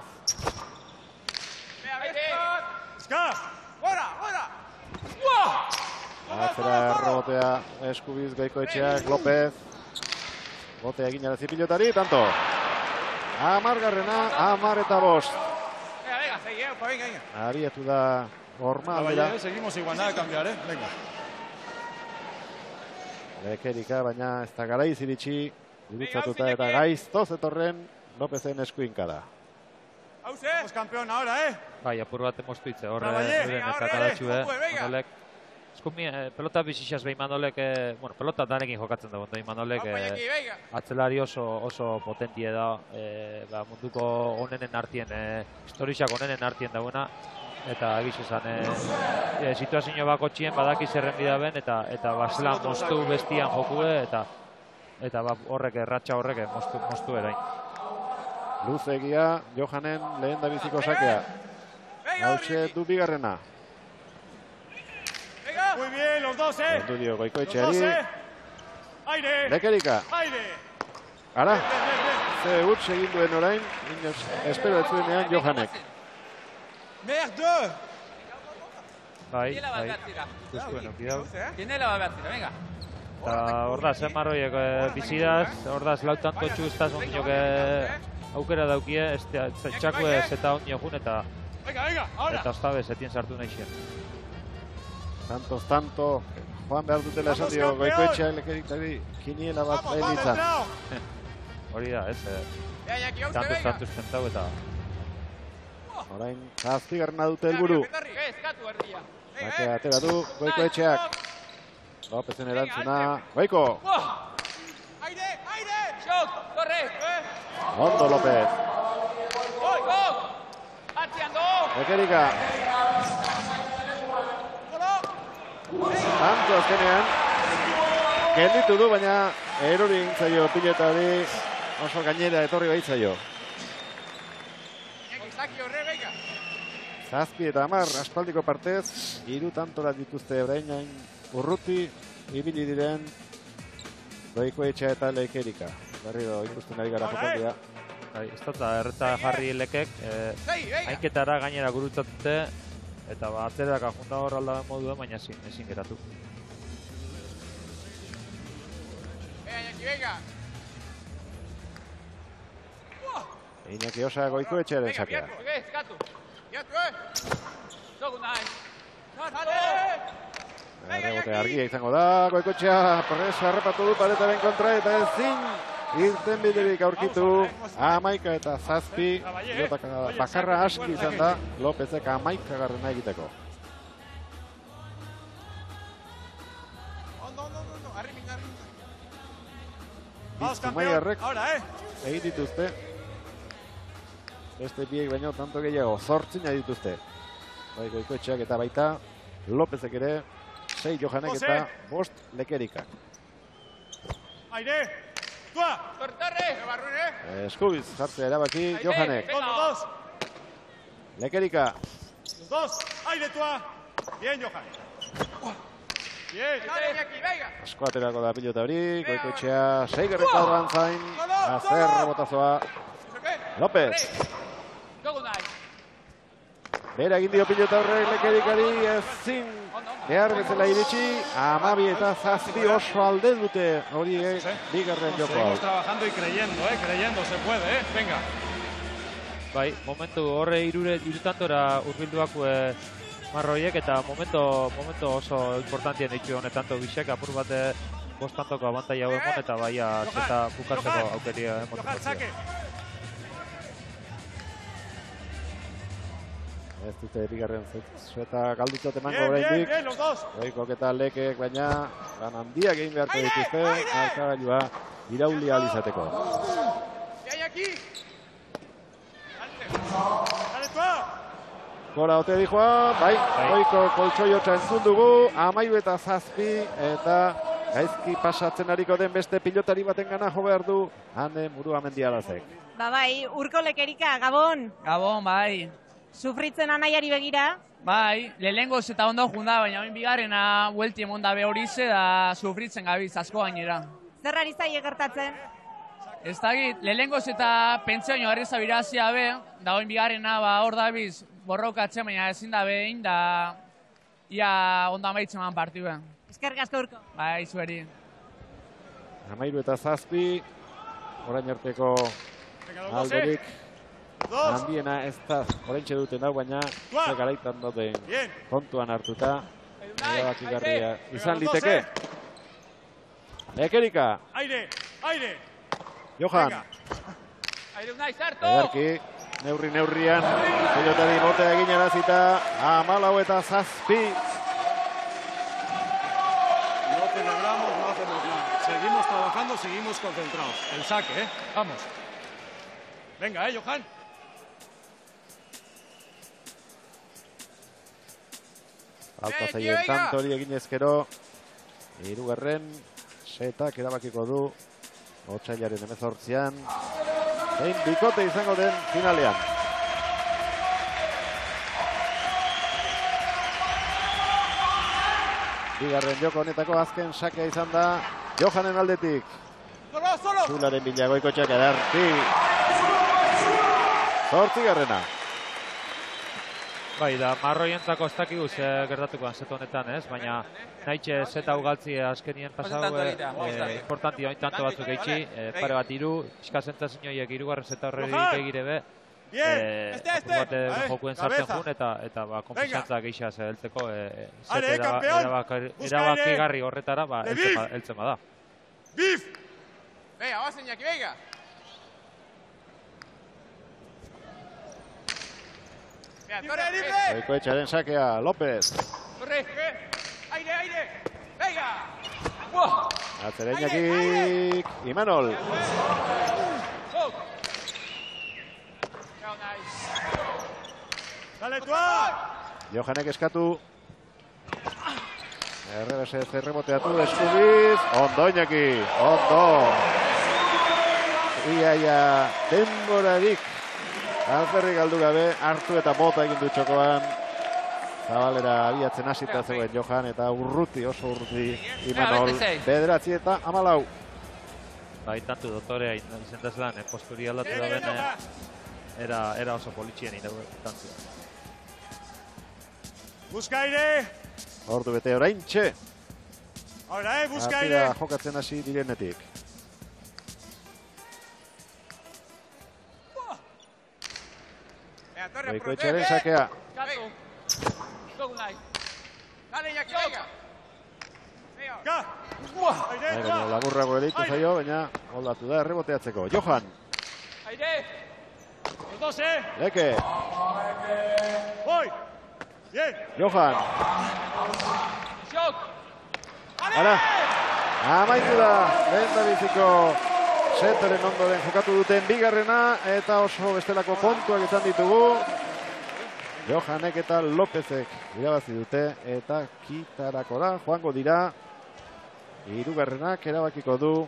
Atzera errebotea eskubiz Goikoetxeak. López. Botea egin arazi pilotari, tanto. Amargarrena, amar eta bost. Arietu da Horma aldera. Seguimos igual, nada cambiar, eh? Venga. Lekerika, baina ez da garaiz iritsi, gurutzatuta eta gaiztoz etorren Lopezen eskuinka da. Vamos campeón ahora, eh? Bai, apur bat emoztu itze, horre, horre nekakadatxu, eh? Manolek, eskumi, eh, pelota bizixaz behin Manolek, eh, bueno, pelota danekin jokatzen da, behin Manolek, eh, atzelari oso, oso potentie da, eh, ba, munduko onenen artien, eh, historisak onenen artien dagoena, eta egiz esan, e, e, situazio bako txien badaki zerren bidaben, eta eta basela moztu bestian jokue, eta eta ba, horrek, erratxa horrek moztu, moztu erain. Luzegia, Johanen lehen da biziko sakea. Gautxe du bigarrena. Muy bien, los dos, eh. Endu dio Goikoetxeari. Aire. Lekerika. Aire. Ara, ze huts egin duen orain, inoz, espero ez zuenean Johanek. Merde! Bai, bai, ikuskuen okidau. Ginela bat behatzira, venga. Eta hor da, zen marroiek e, bizidaz, hor da, lau tanto txustaz ondinok e, aukera daukie, txakue zeta ondio jun, eta eta oztabe zetien sartu nahi zen. Tantos, tanto, joan behar dutela esan dio Goikoetxea Lekerikari kiniela bat bailitzan. Hori da, ez, tantuz, tantuz zentau eta... Orain, zazpigarrena dute helburu. Bakea atera du Goikoetxeak. Lopezen erantzuna. Goiko! Aire, aire! Xok, corre! Ondo López. Goi, go! Atzian do! Lekerika. Tanto azkenean. Gelditu du, baina erori egin zaio pilota hori oso gainera etorri baitzaio. Zazpi eta hamar aspaldiko partez, hiru tantora dituzte orain hain urruti, ibili diren Goikoetxea eta Lekerika. Berriro ikusten ari gara jokaldia. Ez da, erreta jarri lekek, hainketara gainera gurutzatute, eta ba, atzerak ajunta hor aldaben modua, baina ezin, ezin geratu. Iñaki Osa Goikoetxearen sakea. Errebote argia izango da, Goikoetxea presa harrapatu du paretaren kontra eta ezin irten biderik aurkitu. Hamaika eta zazpi, bakarra aski izan da, Lópezek hamaika garrena egiteko. Biztumaiarrek egin dituzte. Beste biek baino tanto gehiago, zortzina dituzte. Bai, Goikoetxeak eta baita, Lópezek ere, sei Johanek eta bost Lekerikak. Aire! Tua! Tortarre! Eskubiz jartzea erabaki Johanek. Lekerika. Los dos, aire tua! Bien, Johan. Bien! Asko aterako da pilota hori, Goikoetxea sei gerreta horran zain, azer botazoa. López. Bera egin dio pilota horrek Lekerikari ezin behar bezala iritsi, amabi eta zazpi oso alde dute horiek bigarren joko hau. Seguimos trabajando y creyendo, eh, creyendo, se puede, eh, venga. Bai, momentu horre irure, irutantora urbilduak e, marroiek, eta momento, momento oso importantien ditu honetanto bisek, apur bate bostantoko abantaia hau emon, eta baia zeta bukatzeko aukeria emoten. Ez dute bigarren zeta galdutzat emango Bien, bien, oraindik. bien, los dos. Goikok eta lekek, baina lan handiak egin beharko dituzte, markagailua irauli ahal izateko. ¿Qué hay aquí? Dale, tú. Gora ote dijoa, bai, goiko koltsoiotza entzun dugu, amairu eta zazpi, eta gaizki pasatzen ariko den beste pilotari baten gana jo behar du, Ane Muruamendiarazek. Ba bai, Urko Lekerika, Gabon. Gabon, bai. Sufritzen anaiari begira. Bai, lehengoz eta ondo junda, baina hain bigarrena buelti emon da behorize da sufritzen gabiz asko gainera. Zer ari zaie gertatzen? Ez dakit, lehengoz eta pentsioño herri zabirazia be, da hain bigarrena ba hor dabiz borrokatzen, baina ezin da behin, da ia ondo amaitzen man partidua. Eskerrik asko Urko. Bai, zueri. Amairu eta zazpi, orain arteko alderik. Handiena ez da oraintxe duten hau, baina ze garaitan duten kontuan hartuta erabakigarria izan liteke. Lekerika. Aire, aire. Johan. Aire Unai, sartu. Ederki, neurri neurrian, pilotari botea egin erazita, amalau eta zazpi. No celebramos, no hacemos nada. Seguimos trabajando, seguimos concentrados. El saque, ¿eh? Vamos. Venga, ¿eh, Johan? Alta zeien tanto hori egin ezkero, hirugarren setak erabakiko du, otsailaren hemezortzian, zein bikote izango den finalean. Bigarren joko honetako azken sakea izan da, Johanen aldetik. Zularen bila Goikotxeak edarti. Zortzigarrena. Bai, da, marroientzako ez dakigu ze gertatukoan set honetan, ez? Baina nahitxe zeta ugaltzi azkenien pasau, eh, importanti oin tanto batzuk eitxi, eh, pare bat iru, iskazentzazinioiek irugarren zeta horreri begire be, eh, apur bat jokuen sartzen jun, eta, eta ba, konfizantza geixaz heltzeko, eh, zet erabakigarri horretara, ba, heltzen bada. Bif! Venga, vas, Iñaki, venga. Goikoetxearen sakea, López. Corre, aire, aire, venga. Atzereñakik, Imanol. Dale, tú. Johanek eskatu. Errebese zerreboteatu, eskubiz. Ondo, Iñaki, ondo. Iaia denborarik. Alferri galdu gabe, hartu eta bota egin du txokoan. Zabalera abiatzen hasita zegoen Johan, eta urruti, oso urruti Imanol. Bederatzi eta amalau. Bai, tantu dotorea izendazlan, eh, posturi aldatu da ben, era, era oso politxien ina tantu. Busca aire. Ordu bete oraintxe. Ahora, eh, busca aire. Atira jokatzen hasi direnetik. Goikoetxearen sakea. Dale, Iñaki, venga. Baina laburrago elitu zaio, baina holdatu da erreboteatzeko. Johan. Aire. Los dos, eh. Leke. Voy. Bien. Johan. Shock. Ara. Amaitu da. Lehen da biziko seteren ondoren jokatu duten bigarrena, eta oso bestelako kontuak izan ditugu. Johanek eta Lópezek irabazi dute, eta kitarakora joango dira. Hirugarrenak erabakiko du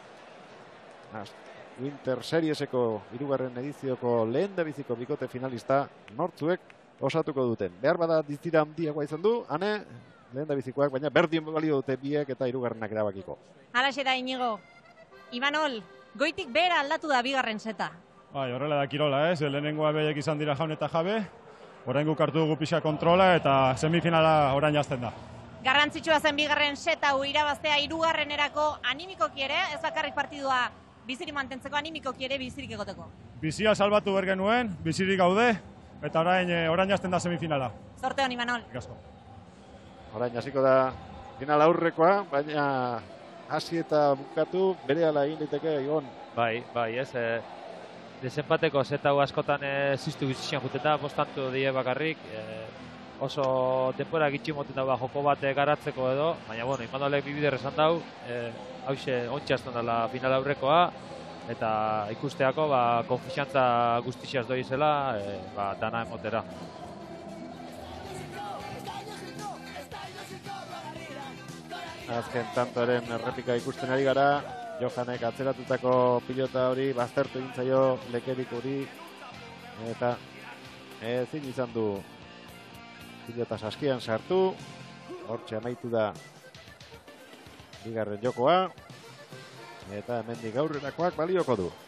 Winter Serieseko hirugarren edizioko lehen da biziko bikote finalista nortzuek osatuko duten. Behar bada diztira handiagoa izan du, ane, lehen da bizikoak, baina berdin balio dute biek eta hirugarrenak erabakiko. Halaxe da, Inigo. Imanol, goitik behera aldatu da bigarren seta. Bai, horrela da kirola, ez? Lehenengoa behek izan dira jaun eta jabe, orain guk hartu dugu pixka kontrola eta semifinala orain jazten da. Garrantzitsua zen bigarren seta hau irabaztea hirugarrenerako animikoki ere, ez bakarrik partidua bizirik mantentzeko, animikoki ere bizirik egoteko. Bizia salbatu behar genuen, bizirik gaude, eta orain, orain jazten da semifinala. Zorte hon, Imanol. Gasko. Orain hasiko da final aurrekoa, baina hasi eta bukatu berehala egin liteke Igon. Bai, bai, ez. Eh, desenpateko zeta hau askotan e, ziztu bizitxan juteta, bostantu die bakarrik, e, oso denbora gitxi moten dagoa joko bat garatzeko edo, baina bueno, Imanolek bibider esan dau, e, hause ontxazten dela final aurrekoa, eta ikusteako ba, konfixantza guztiziaz doi zela, e, ba, dana emotera. Azken tantoaren errepika ikusten ari gara, Johanek atzeratutako pilota hori baztertu egin zaio Lekerik hori, eta ezin izan du pilota saskian sartu, hortxe amaitu da bigarren jokoa, eta hemendik aurrerakoak balioko du.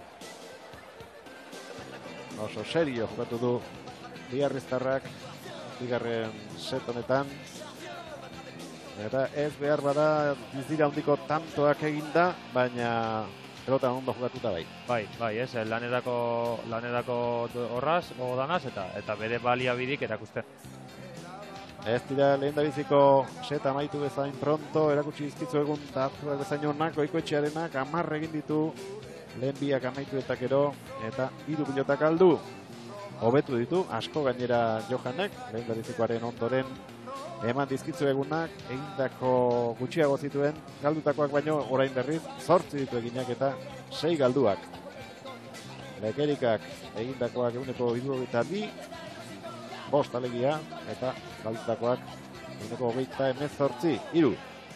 Oso serio jokatu du biarriztarrak bigarren set honetan, eta ez behar bada dizira handiko tantoak eginda, baina pelota ondo jokatuta bai. Bai, bai, ez, lanerako, lanerako horraz, gogodanaz, eta eta bere baliabidik erakusten. Ez dira lehen da biziko set amaitu bezain pronto, erakutsi izkizu egun tartuak bezain honak, Goikoetxearenak amarre egin ditu, lehen biak amaitu eta gero, eta hiru pilotak aldu. Hobetu ditu, asko gainera Johanek, lehen da bizikoaren ondoren, eman dizkitzu egunak, egindako gutxiago zituen, galdutakoak baino orain berriz, zortzi ditu eginak eta sei galduak. Lekerikak egindakoak eguneko hirurogeita bi, bost alegia, eta galdutakoak eguneko hogeita hemezortzi, hiru.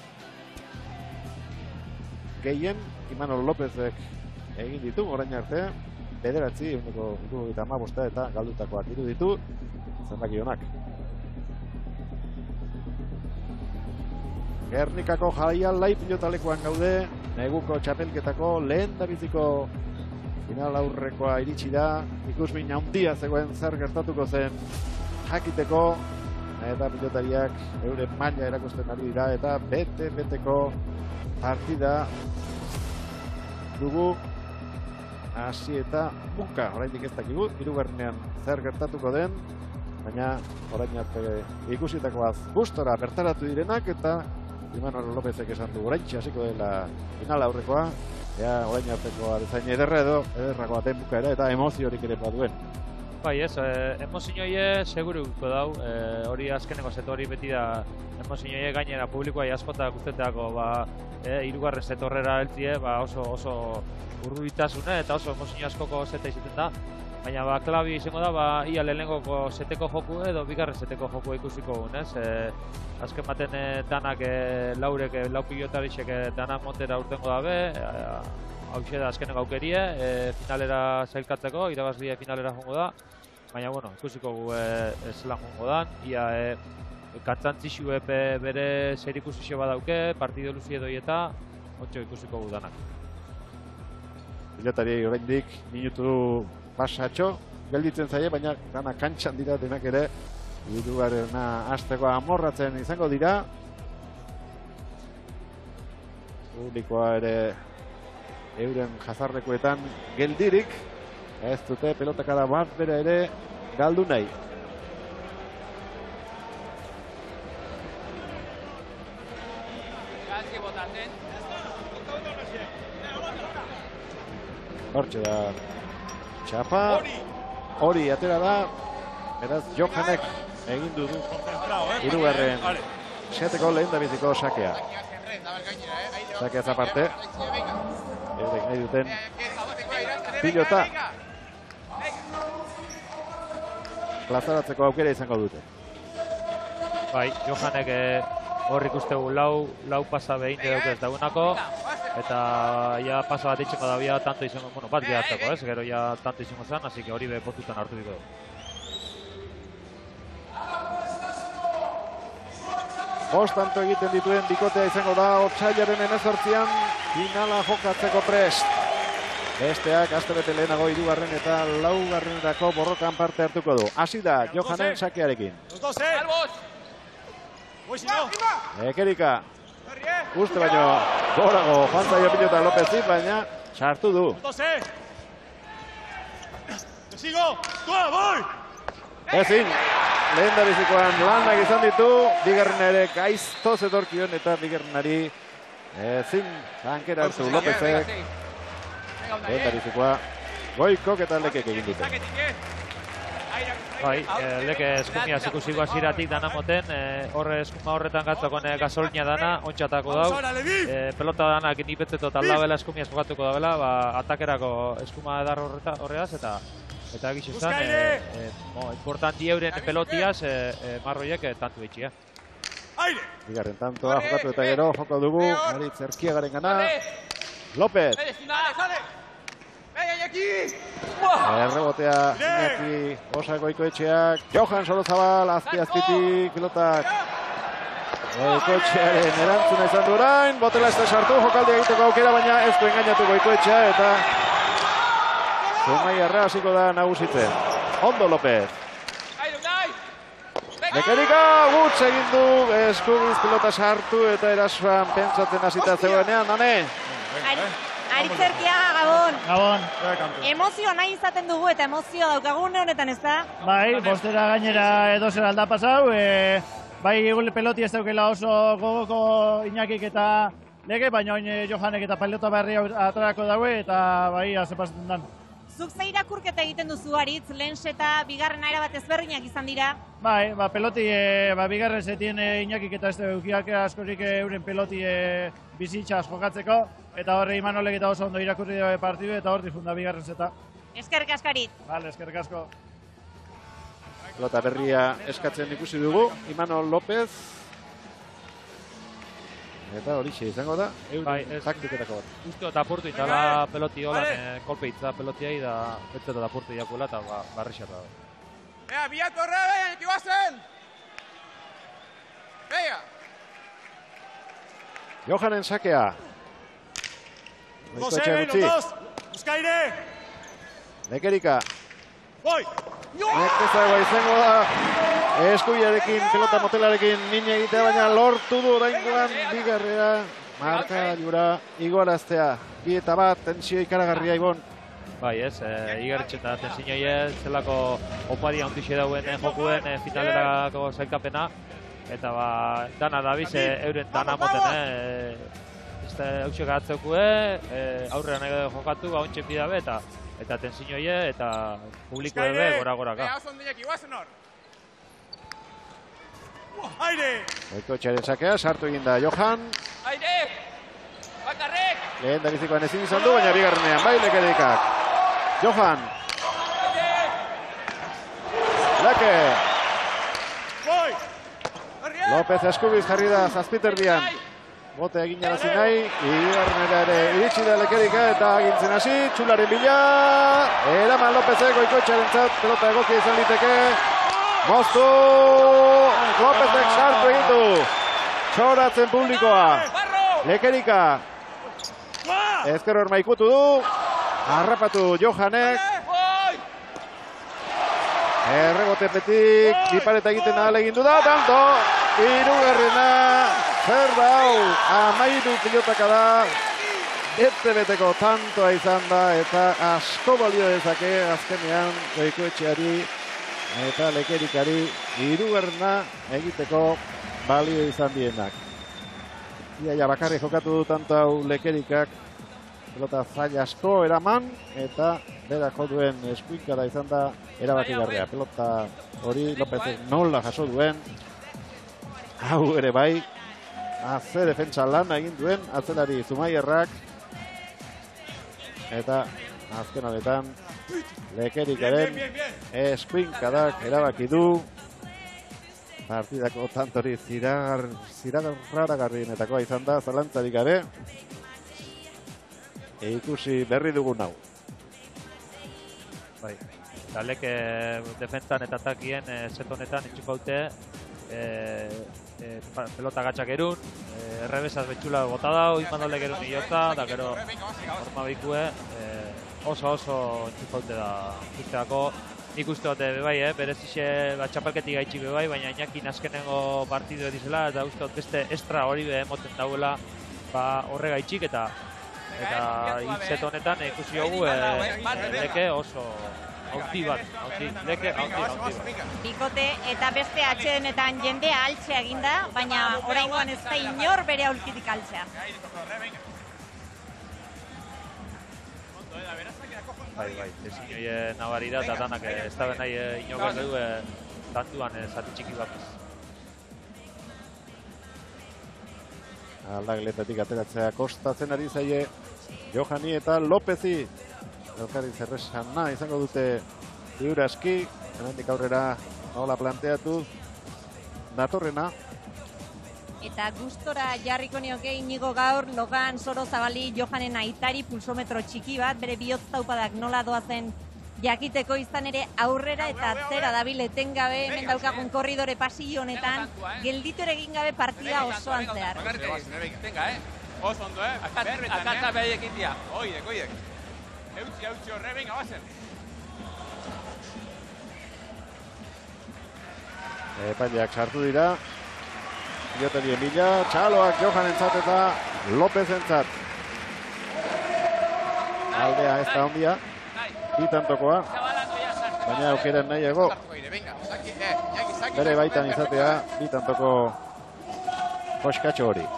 Gehien, Imanol Lopezek egin ditu, orain arte, bederatzi, eguneko hirurogeita hamabosta eta galdutakoak hiru ditu, zenbaki honak. Gernikako jaialai pilotalekuan gaude, neguko txapelketako lehen dabiziko final aurrekoa iritsi da, ikusmin handia zegoen zer gertatuko zen jakiteko, eta pilotariak euren maila erakusten ari dira, eta bete-beteko partida dugu hasi eta buka, oraindik ez dakigu, hirugarrenean zer gertatuko den, baina orain arte ikusitakoaz gustora bertaratu direnak, eta Imanol Lopezek esan du oraintxe hasiko dela final aurrekoa, ea orain artekoa bezain ederra edo ederragoa den bukaera eta emoziorik ere baduen. Bai ez, eh, emozioie seguruko dau, eh, hori azkeneko zeto hori beti da emozioie gainera publikoa askotak usteteako ba, eh, hirugarren zetorrera heltzie, ba, oso oso urrubitasune eta oso emozio askoko zeta izaten da. Baina ba, klabi izango da, ba, ia lehenengoko seteko joku edo bigarren seteko joku ikusiko gun, ez? E, azken baten e, danak e, laurek, e, lau pilotarixek e, danak montera urtengo dabe, e, hau da azkeneko aukerie, e, finalera zailkatzeko, irabazlia finalera jongo da, baina, bueno, ikusiko gu e, zelan jongo dan, ia e, kantzantzixu epe bere zer ikusixo badauke, partido luzi edo eta, ontxo ikusiko gu danak. Pilotari oraindik minutu pasatxo, gelditzen zaie, baina dana kantxan dira denak ere, hirugarrena hasteko amorratzen izango dira. Publikoa ere euren jazarlekuetan geldirik, ez dute pelotakada bat bere ere galdu nahi. Hortxe da txapa, hori atera da, beraz Johanek egin du du hirugarren seteko lehen da biziko sakea. Sakea zaparte, eurek nahi duten pilota plazaratzeko aukera izango dute. Bai, Johanek hor ikustegu lau, lau pasa behin edo ez daunako, eta ja pasa bat itxeko da bia tanto izango, bueno, bat gehatzeko, ez? Gero ja tanto izango zen, así que hori be potutan hartu diko dugu. Bost tanto egiten dituen bikotea izango da otsailaren hemezortzian finala jokatzeko prest. Besteak astebete lehenago hirugarren eta laugarrenerako borrokan parte hartuko du. Hasi da Johanen sakearekin. Lekerika. Uste baino gorago joan zaio pilota Lopezi, baina sartu du. Ezin, lehen da bizikoan lanak izan ditu, bigarren ere gaizto zetorkion eta bigarrenari ezin tankera hartu Lopezek. Lehen da bizikoa Goikok eta Lekek egin dute. Bai, eh, Leke eskumiaz ikusiko hasieratik dana moten, eh, horre eskuma horretan gatzakon eh, gasolina dana, ontxatako dau. Eh, pelota danak nipetzeto eta labela eskumiaz jokatuko dabela, ba, atakerako eskuma edar horreaz, eta eta egiz esan, eh, eh, mo, importanti euren pelotiaz, eh, eh, marroiek eh, tantu bitxia. Bigarren tantoa jokatu eta gero joko dugu, Aritz Erkiagaren gana. López. Errebotea Iñaki Osa Goikoetxeak. Johan Solozabal, azpi-azpitik pilotak. Goikoetxearen erantzuna izan du orain. Botela ez da sartu, jokaldi egiteko aukera, baina ez du engainatu Goikoetxea eta Zumaiarra hasiko da nagusitzen. Ondo López. Lekerika gutz egin du, eskubiz pilota sartu eta erasoan pentsatzen hasita zegoenean, Nane. Aritz Erkiaga, Gabon. Gabon. Emozioa nahi izaten dugu eta emozioa daukagun honetan ez da? Bai, bostera gainera edo zer alda pasau. E, bai, gure peloti ez daukela oso gogoko Iñakik eta Leke, baina oin Johanek eta pelota berri atarako daue eta bai, azepazetan dan. Zuk ze irakurketa egiten duzu Aritz, lehens eta bigarren aira bat ezberdinak izan dira? Bai, ba, peloti, e, ba, bigarren zetien e, Iñakik eta ez eukiak askorik e, euren peloti e, bizitzaz jokatzeko, eta horre Imanolek eta oso ondo irakurri dabe partidu eta hor difunda bigarren zeta. Eskerrik asko Aritz. Vale, eskerrik asko. Pelota berria eskatzen ikusi dugu, Imanol López. Eta horixe izango da, euren taktiketako bat. Uste eta apurtu itala peloti holan, eh, kolpe itza pelotiai da bete eta apurtu iakuela eta ba, barrixat da. Ea, bilatu horre, beha, ekibazen! Beha! Johanen sakea. Dos, eh, los dos! Buskaire! Lekerika. Boi! Nekezagoa izango da. Eskubiarekin, pelota motelarekin mine egitea, baina lortu du oraingoan bigarrea. Marka jura igualaztea. Bi eta bat, tensio ikaragarria Ibon. Bai ez, e, igertxe eta tensiñoie zelako oparia ondixe dauen jokuen e, finalerako zailkapena. Eta ba, dana dabiz e, euren dana moten, e, ez da hausek atzekue, e, aurrean nahi jokatu, ba, ontsen bidabe eta eta tensiñoie eta publiko ebe gora-goraka. Aire! Goikoetxearen sakea, sartu egin da Johan. Aire! Bakarrek! Lehen darizikoan ezin izan du, baina bigarrenean bai Lekerikak. Johan. Leke. López eskubiz jarri da zazpiterdian. Bote egin jarazi nahi, bigarrenera ere iritsi da Lekerika eta agintzen hasi, txularen bila. Eraman Lópezek Goikoetxearen zat, pelota egokia izan liteke. Moztu! Lópezek sartu egitu. Txoratzen publikoa. Lekerika. Ezker hor maikutu du. Harrapatu Johanek. Errebotepetik. Dipareta egiten ahal egin du da. Tanto. Hirugarrena. Zer da hau. Amairu pilotaka da. Bete-beteko tantoa izan da. Eta asko balio dezake azkenean Goikoetxeari eta Lekerikari hirugarrena egiteko balio izan dienak. Iaia bakarri jokatu du tanto hau Lekerikak, pelota zaila asko eraman eta bera joduen eskuinkada izan da erabakigarria. Pelota hori Lópezek nola jaso duen, hau ere bai, aze defentsa lan egin duen atzelari Zumaiarrak eta azken honetan Lekerikaren eskuinkadak erabaki du partidako tantori ziragarrienetakoa izan da, zalantzarik gabe. Ikusi berri dugun hau. Bai, eta Leke defentzan eta atakien set honetan itxukaute pelota gatxak erun, errebesaz betxula gota dau, Imanolek erun iota, da gero forma bikue, oso oso entzufaute da usteako. Nik uste dut bebai, eh? berezixe bat txapelketik gaitxik bebai, baina Iñakin azkenengo partidu edizela, eta uste dut beste estra hori be emoten dauela ba, horre gaitxik, eta eta hilzet honetan ikusi hogu eh, Leke oso hauti bat, hauti, Leke hauti, hauti bat. Bikote eta beste atxedenetan jendea altxea eginda, baina oraingoan ez da inor bere aulkitik altxea. Bai, bai, ezin joie nabari da, eta danak ez da nahi inogaz du tantuan zati txiki bat. Aldageletatik ateratzea kostatzen ari zaie Johani eta Lopezi. Elkarri zerresana izango dute ziuraski, hemendik aurrera nola planteatu datorrena. Eta gustora jarriko nioke Inigo gaur Logan Sorozabali Johanen aitari pulsometro txiki bat, bere bihotz taupadak nola doazen jakiteko, izan ere aurrera eta atzera dabil etengabe, hemen daukagun korridore pasillo honetan, gelditu ere egin gabe partida osoan zehar. Venga, eh? Oso ondo, eh? Akata behaiek india. Oidek, oidek. Eutzi, eutzi horre, venga, bazen. Epaileak sartu dira. Pilotari Emilia, txaloak Johanentzat eta Lopezentzat. Aldea ez da ondia, bitantokoa, baina aukeren nahiago. Bere baitan izatea, bitantoko koskatxo hori.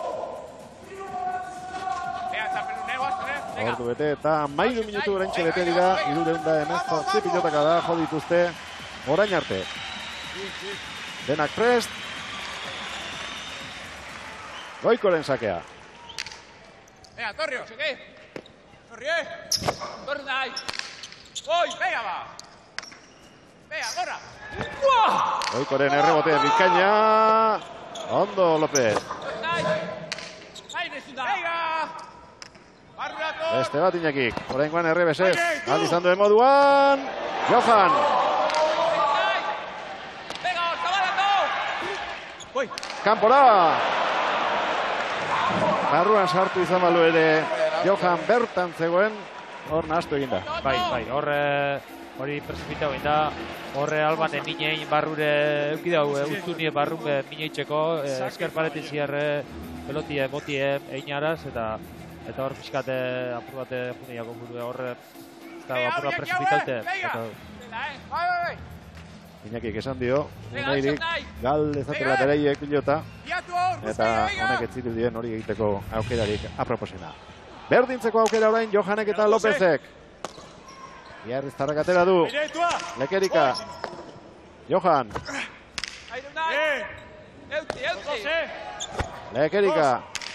Ordu bete eta mairu minutu oraintxe bete dira, irureunda hemezortzi pilotaka da, jo dituzte orain arte. Denak prest. Goikoren sakea. Venga, Torrio, seguí. Torrio, eh. Torrio nahi. Oi, venga, ba. Venga, gorra. Goikoren errebote bikaina. Ondo, López. Venga. Barrato. Beste bat Iñakik. Oraingoan errebesez. Aldi izan duen moduan. Johan. Venga, Zabalato. Oi. Kanpora. Barruan sartu izan balu ere Johan bertan zegoen, hor nahaztu egin da. Bai, bai, horre hori presipitau egin da, horre alban minein barrure eukidau, ustunie barrun mineitzeko, esker paretin zierre, pelotie, botie, egin araz, eta eta hor pixkate apur bate juniako buru horre, eta apurra presipitaute. Iñakik esan dio, uneirik galdezatela bereiek pilota, eta honek ez zirudien hori egiteko aukerarik aproposena. Berdintzeko aukera orain Johanek eta Lopezek. Iarriztarrak atera du, Lekerika, Johan. Lekerika.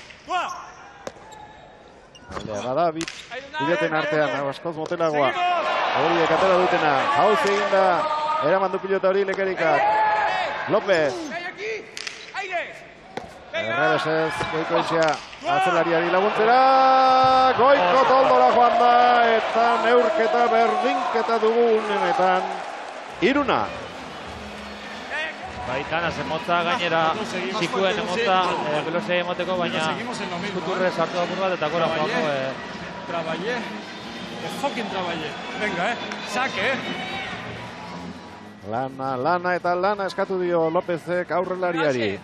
Aldea bada, piloten artean, askoz motelagoa. Horiek atera dutena, hauz egin da. Eraman du pilota hori Lekerikak. López. Errebesez, Goiko etxea. Atzelariari laguntzera. Goiko toldora joan da. Eta neurketa berdinketa dugun honetan. Iruna. Baitan, zemotza gainera, txikuen emotza, velozei emoteko, baina kuturre sartu apur bat eta gora joango. Traballé. Fucking traballé. Venga, eh. Saque, eh. Lana, lana eta lana eskatu dio Lopezek aurrelariari.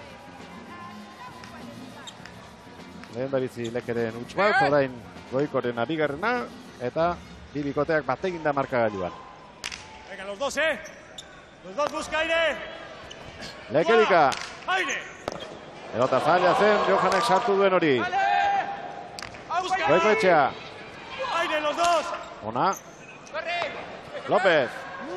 Lehen dabizi Lekeren huts bat, orain Goikoren abigarrena, eta bibikoteak bategin da markagailuan. Venga, los dos, eh. Los dos busca aire. Lekerika. Aire. Pelota zaila zen, Johanek sartu duen hori. Goiko etxea. Aire, los dos. Ona. López.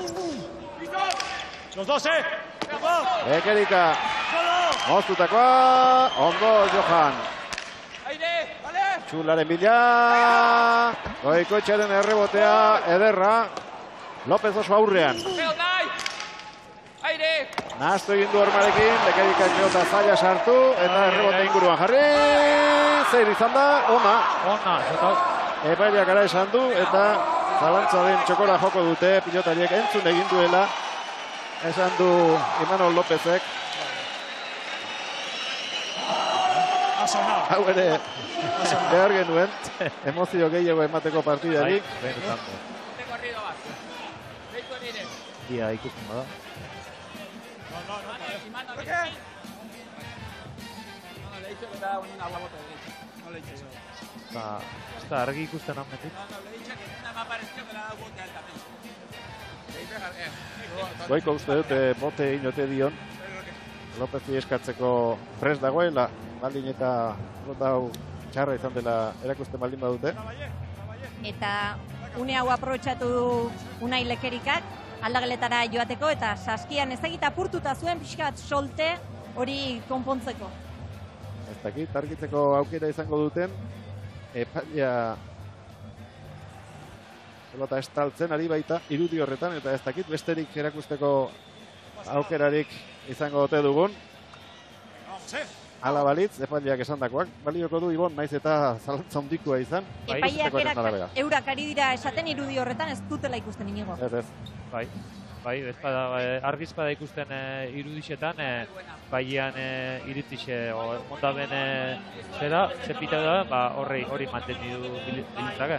Los dos, eh. Lekerika. Moztutakoa. Ondo Johan. Txularen bila. Goiko etxearen errebotea ederra. López oso aurrean. Nahaztu egin du ormarekin. Lekerika pelota zaila sartu. Eta errebote inguruan jarri. Zeir izan da. Ona. Ona. Epaileak ara esan du. Eta zalantza den txokora joko dute. Pilotariek entzun egin duela. Esan du Imanol Lópezek. Hau ere behar genuen. Emozio gehiago emateko partidarik. Dia ikusten bada. Ez da argi ikusten ametik. Goiko uste dute bote inote dion. Lopezi eskatzeko prest dagoela. Baldin eta hau txarra izan dela erakusten baldin badute. Eta une hau aprobetxatu du Unai Lekerikak, aldageletara joateko, eta saskian ezagita apurtuta zuen pixka bat solte hori konpontzeko. Ez dakit, argitzeko aukera izango duten, epaia pelota estaltzen ari baita irudi horretan, eta ez dakit besterik erakusteko aukerarik izango ote dugun. Hala balitz, epaileak esandakoak, balioko du Ibon, naiz eta zalantza handikoa izan. Epaileak eurak ari dira esaten irudi horretan ez dutela ikusten inigo. Ez ez. Bai, bai, argizpada ikusten irudixetan, baian iritzixe, ondaben zera, zepita da, horri mantendu du bilintzake.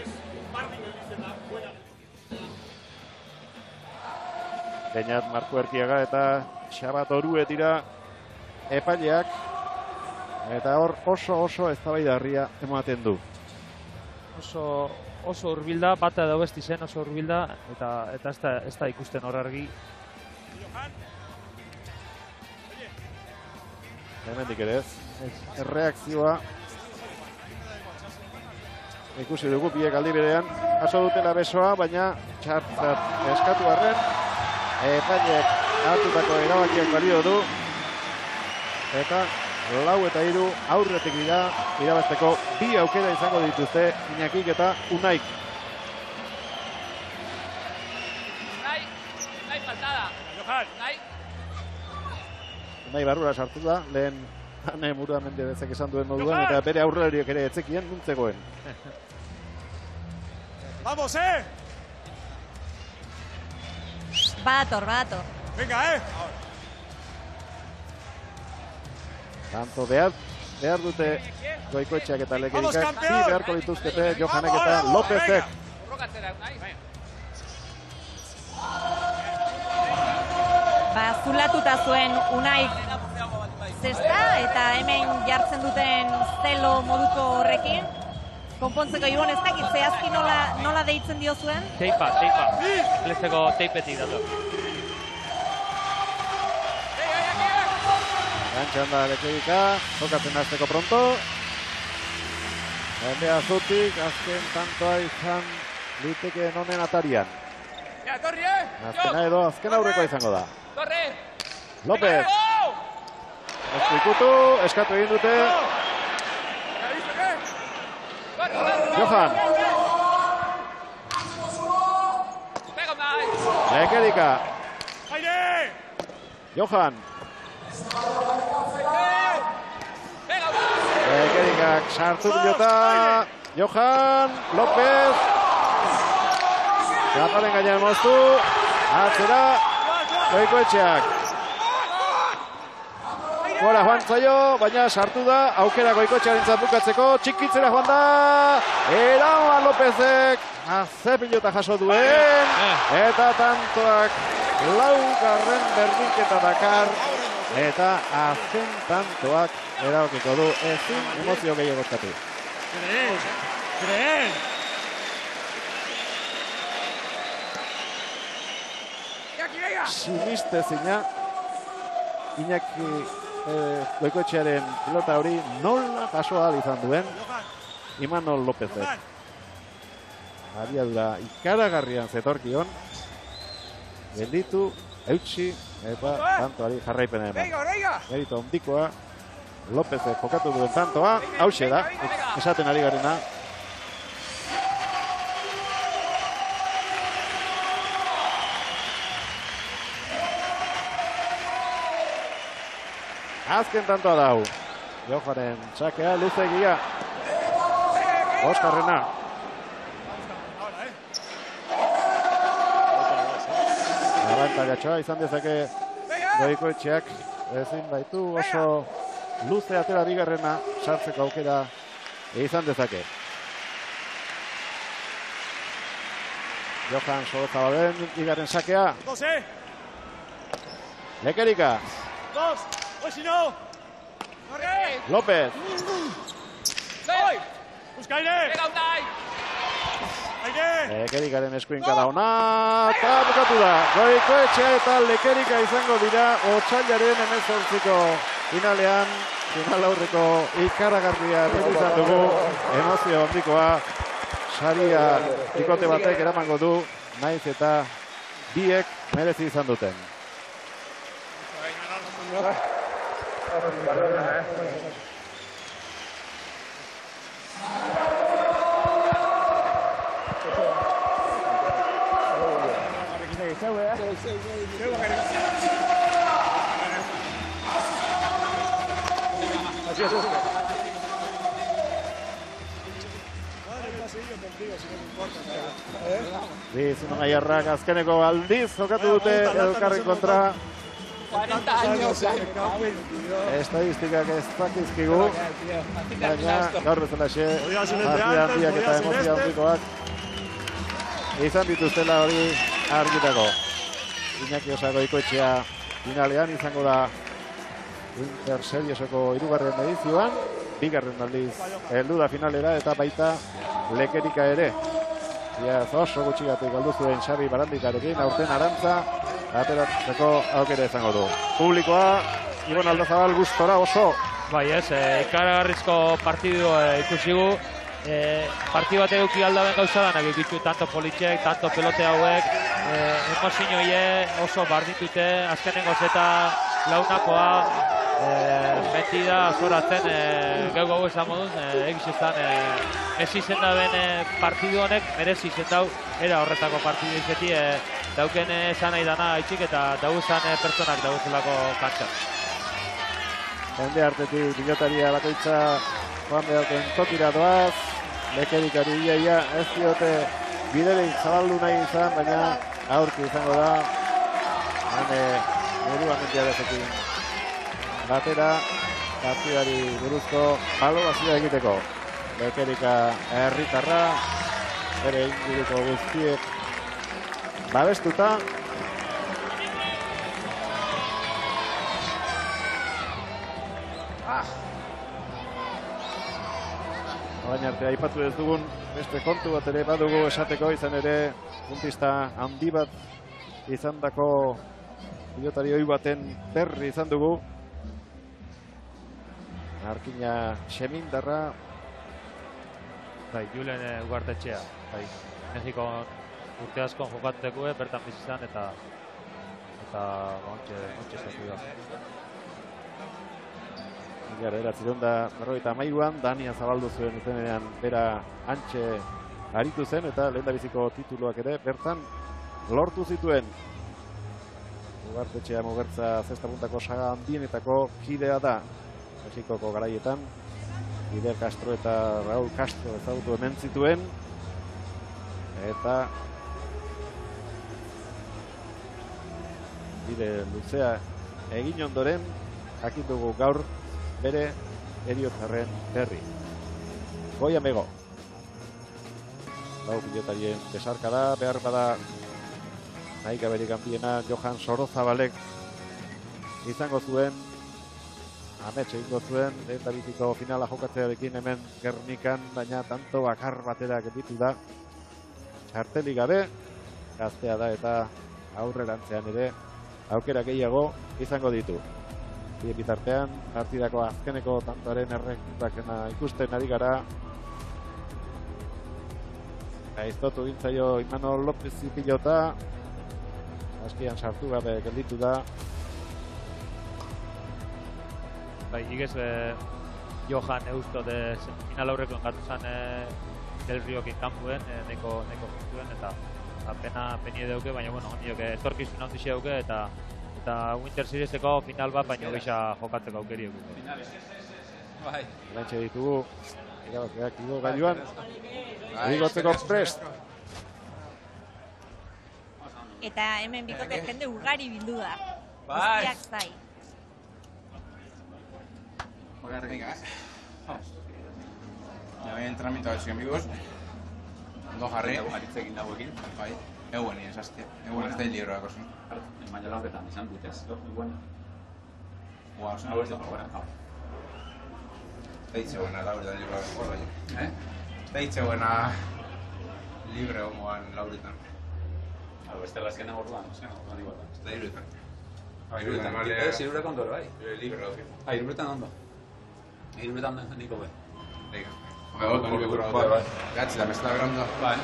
Beñat Marko Erkiaga eta Xabat Orue dira epaileak, eta hor oso oso eztabaidarria ematen du. Oso oso hurbilda, bata edo besti zen oso hurbilda, eta eta ez da, ez da ikusten hor argi. Hemendik ere ez. Erreakzioa ikusi dugu biek aldi berean jaso dutela besoa, baina txartzat eskatu arren epaileak hartutako erabakiak balio du, eta lau eta hiru aurretik dira irabazteko bi aukera izango dituzte Iñakik eta Unaik. Unai, Unai faltada. Unai. Unai barrura sartu da, lehen Ane Muramendi bezak esan duen moduan, eta bere aurrelariak ere etzekien nuntzegoen. Vamos, eh! Badator, badator. Venga, eh! Tanto behar, behar dute Goikoetxeak eta Lekerikak, bi beharko dituzkete Johanek eta Lopezek. Ba, zulatuta zuen Unaik zesta, eta hemen jartzen duten zelo moduko horrekin. Konpontzeko Ibon ez dakit, zehazki nola, nola deitzen dio zuen? Teipa, teipa. Lezeko teipetik dator. Gantxan da Lekerika, jokatzen hasteko pronto. Hende azutik, azken tantoa izan liteke nonen atarian. Azkena edo azken aurrekoa izango da. López. Ezko ikutu, eskatu egin dute. Johan. Lekerika. Johan. Lekerikak sartu bilota. Johan. López. Zaparen gainean moztu. Atzera. Goikoetxeak. Gora joan zaio, baina sartu da, aukera Goikoetxearen bukatzeko, txikitzera joan da, Eraoan Lopezek, aze pilota jaso duen, eta tantoak laugarren berdinketa dakar, eta azken tantoak erabakiko du, ezin emozio gehiago eskatu. Kreen, kreen! Sinistezina, Iñaki Goikoetxearen pilota hori nola jaso ahal izan duen Imanol Lopezek. Abiadura ikaragarrian zetorkion, gelditu, eutxi, eta tantoari jarraipena eman. Merito ondikoa, Lopezek jokatu duen tantoa, hause da, esaten ari garena. Azken tantoa dau. Johanen txakea, luzegia. Oskarrena. Abantailatxoa izan dezake Goikoetxeak ezin baitu oso luze atera bigarrena sartzeko aukera izan dezake. Johan Sorozabalen bigarren sakea. Lekerika. Dos. Si no. López. ¡Voy! ¡Buscaire! ¡Venga, Unai! Lekerikaren eskuinka da ona, eta bukatu da. Goikoetxea eta Lekerika izango dira otsailaren hemezortziko finalean, final aurreko ikaragarria izan dugu, emozio handikoa. saria bikote batek eramango du, naiz eta biek merezi izan duten. Bi Zumaiarrak azkeneko aldiz jokatu dute elkarren kontra. cuarenta años. Estadistikak ez dakizkigu, baina gaur bezalaxe partida handiak eta emozio handikoak izan dituztela hori argitako. Iñaki Osagoikoetxea finalean izango da Inter Serieseko hirugarren edizioan, bigarren aldiz heldu da finalera eta baita Lekerika ere. Iaz oso gutxigatik galdu zuen Xabi Barandikarekin, aurten Arantza ateratzeko aukera izango du. Publikoa, Ibon Aldazabal gustora oso. Bai ez, ikaragarrizko partidu ikusi gu. Partidu bat eduki aldaben gauza danak ikutu, tanto politxek, tanto pelote hauek, emozioie oso barditute, azkenengoz eta launakoa, beti da zoratzen geu gau esan moduz, egiz ezan ez izen da ben partidu honek, merezi izen dau, era horretako partidu izeti, dauken esan nahi dana itxik eta dauzan pertsonak dauzelako kantxan. Jende hartetik pilotaria bakoitza joan beharten tokira doaz, Lekerikari iaia ez diote biderik zabaldu nahi izan, baina aurki izango da, hane buruan mendiarezekin batera, partidari buruzko balobazioa egiteko. Lekerika herritarra, bere inguruko guztiek babestuta. Orain arte aipatu ez dugun beste kontu bat ere badugu esateko, izan ere puntista handi bat izandako pilotari ohi baten berri izan dugu. Arkina Xemindarra. Bai, Julen Ugartetxea. Bai, Mexikon urte asko jokatzeko bertan bizizan eta eta ontxe zatu da. Gara, eratzerun da berrogeita hamairuan, Dania zabaldu zuen utenean bera antxe aritu zen eta lehen da biziko tituluak ere bertan lortu zituen. Ugartetxea Mugertza zesta puntako saga handienetako kidea da. Mexikoko garaietan, Fidel Castro eta Raúl Castro ezagutu hemen zituen. Eta bide luzea egin ondoren, jakin dugu gaur bere heriotzarren berri. Goia Mego. Lau pilotarien besarka da, behar bada nahi gaberik handiena Johan Sorozabalek izango zuen, amets egingo zuen, eta biziko finala jokatzearekin hemen Gernikan, baina tanto bakar batera gelditu da. Txartelik gabe, gaztea da eta aurrerantzean ere aukera gehiago izango ditu. Bien bitartean, partidako azkeneko tantoaren errektakena ikusten ari gara. Aiztotu gintzaio Imanol López pilota. Askian sartu gabe gelditu da. Bai, igez Johan Eusto de final aurreko engatu zen Del Riokin kanpuen, neko juntuen, eta pena penie dauke, baina bueno, hondiok etorkizun handixe dauke, eta eta Winter Serieseko final bat baino gisa jokatzeko aukeri dugu. Bai. Lantxe ditugu, irabakeak igo gailuan. Bigotzeko prest. Eta hemen bikote jende ugari bildu da. Bai. Guztiak zai. Venga, ya ven entrenamiento de amigos. Ondo jarri. Aritzekin dagoekin. Bai. Euen ez azte. Euen ez da libroak oso. Baina lauketan izan dut ez. Euen. Ua, oso nago ez da. Deitze buena lauretan libroak oso baina. Eh? Deitze buena libre homoan lauretan. Hau, beste lazkena orduan, zen, orduan igual. Ez da libretan. Iruretan, ez, iruretan ondo, bai. Libre, Ah, iruretan ondo. Iruretan niko be. Venga. Bai, bai, bai, bai, bai. Gatzi da, bestela berondo. Bai.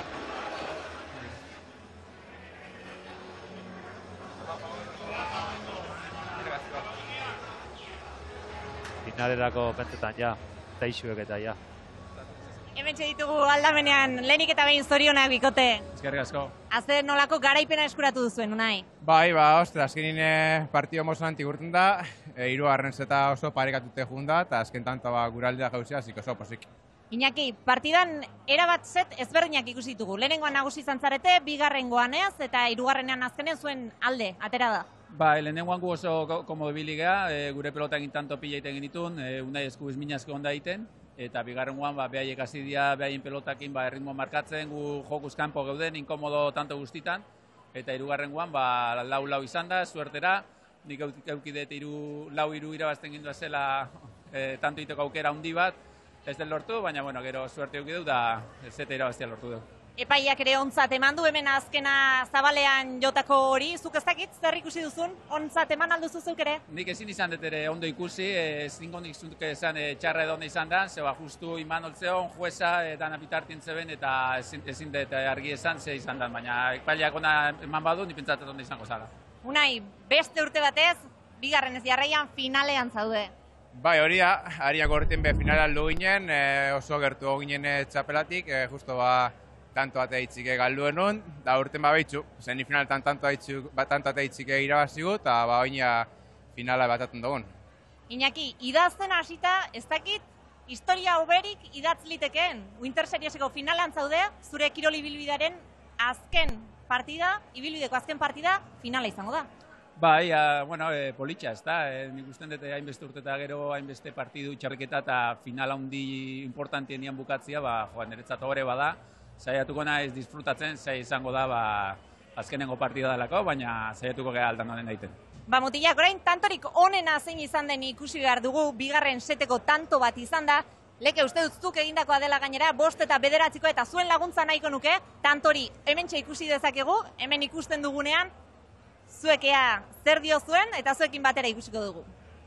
Finalerako pentetan, ja. Teixuek eta, ja. Hemen ditugu aldamenean, lehenik eta behin zorionak bikote. Eskerrik asko. Azte nolako garaipena eskuratu duzuen, Unai? Bai, ba, ostra, azkenin e, partio emozionanti gurten da, e, hiru garren zeta oso parekatute jun da, eta azken tanto ba, guraldea jauzia, zik oso posik. Iñaki, partidan erabat set ezberdinak ikusi ditugu. Lehenengoan nagusi izan zarete, bigarrengoan ez, eta hirugarrenean azkenen zuen alde, atera da. Bai, lehenengoan gu oso komodo biligea, e, gure pelota egin tanto pila egiten genitun, e, Unai eskubiz minazko onda egiten, eta bigarrengoan ba, behaiek hasi dira, behaien pelotakin ba, erritmo markatzen, gu jokuz kanpo geuden, inkomodo tanto guztitan, eta hirugarrengoan ba, lau-lau izan da, suertera, nik eukidet iru, lau-iru irabazten gindu zela e, tanto iteko aukera handi bat, ez den lortu, baina bueno, gero suerte eukidu da zeta irabaztia lortu du. Epaiak ere ontzat eman du, hemen azkena zabalean jotako hori, zuk ez dakit, zer ikusi duzun, ontzat eman alduzu zeuk ere? Nik ezin izan dut ere ondo ikusi, ezin gondik zuntuke esan e, txarra edo izan da, zeba justu iman oltzeon, jueza, e, dana bitartien zeben, eta ezin, ezin dut argi esan ze izan da, baina epaiak ona eman badu, nik pentsatzen ondo izango zala. Unai, beste urte batez, bigarren ez jarraian finalean zaude. Bai, hori da, hariak horretin be finalean du ginen, e, oso gertu ginen e, txapelatik, e, justo ba, tanto ate hitzik galduen nun, da urten babeitzu, zen finaletan tanto ate hitzik irabazigu, eta ba oina finala batatun dugun. Iñaki, idazten hasita, ez dakit, historia hoberik idatz litekeen. Winter Serieseko finalean zaude, zure kirol ibilbidearen azken partida, ibilbideko azken partida, finala izango da. Bai, a, bueno, e, politxa, ez da, e, nik usten dute hainbeste urte eta gero hainbeste partidu txarriketa eta finala handi importantien nian bukatzia, ba, joan, niretzat hore bada, saiatuko naiz disfrutatzen, zai izango da, ba, azkenengo partida dalako, baina saiatuko geha aldan honen daiten. Ba, mutilak, orain tantorik onena zein izan den ikusi behar dugu, bigarren seteko tanto bat izan da, leke uste dutzuk egindakoa dela gainera, bost eta bederatziko eta zuen laguntza nahiko nuke, tantori hementxe ikusi dezakegu, hemen ikusten dugunean, zuekea zer dio zuen eta zuekin batera ikusiko dugu.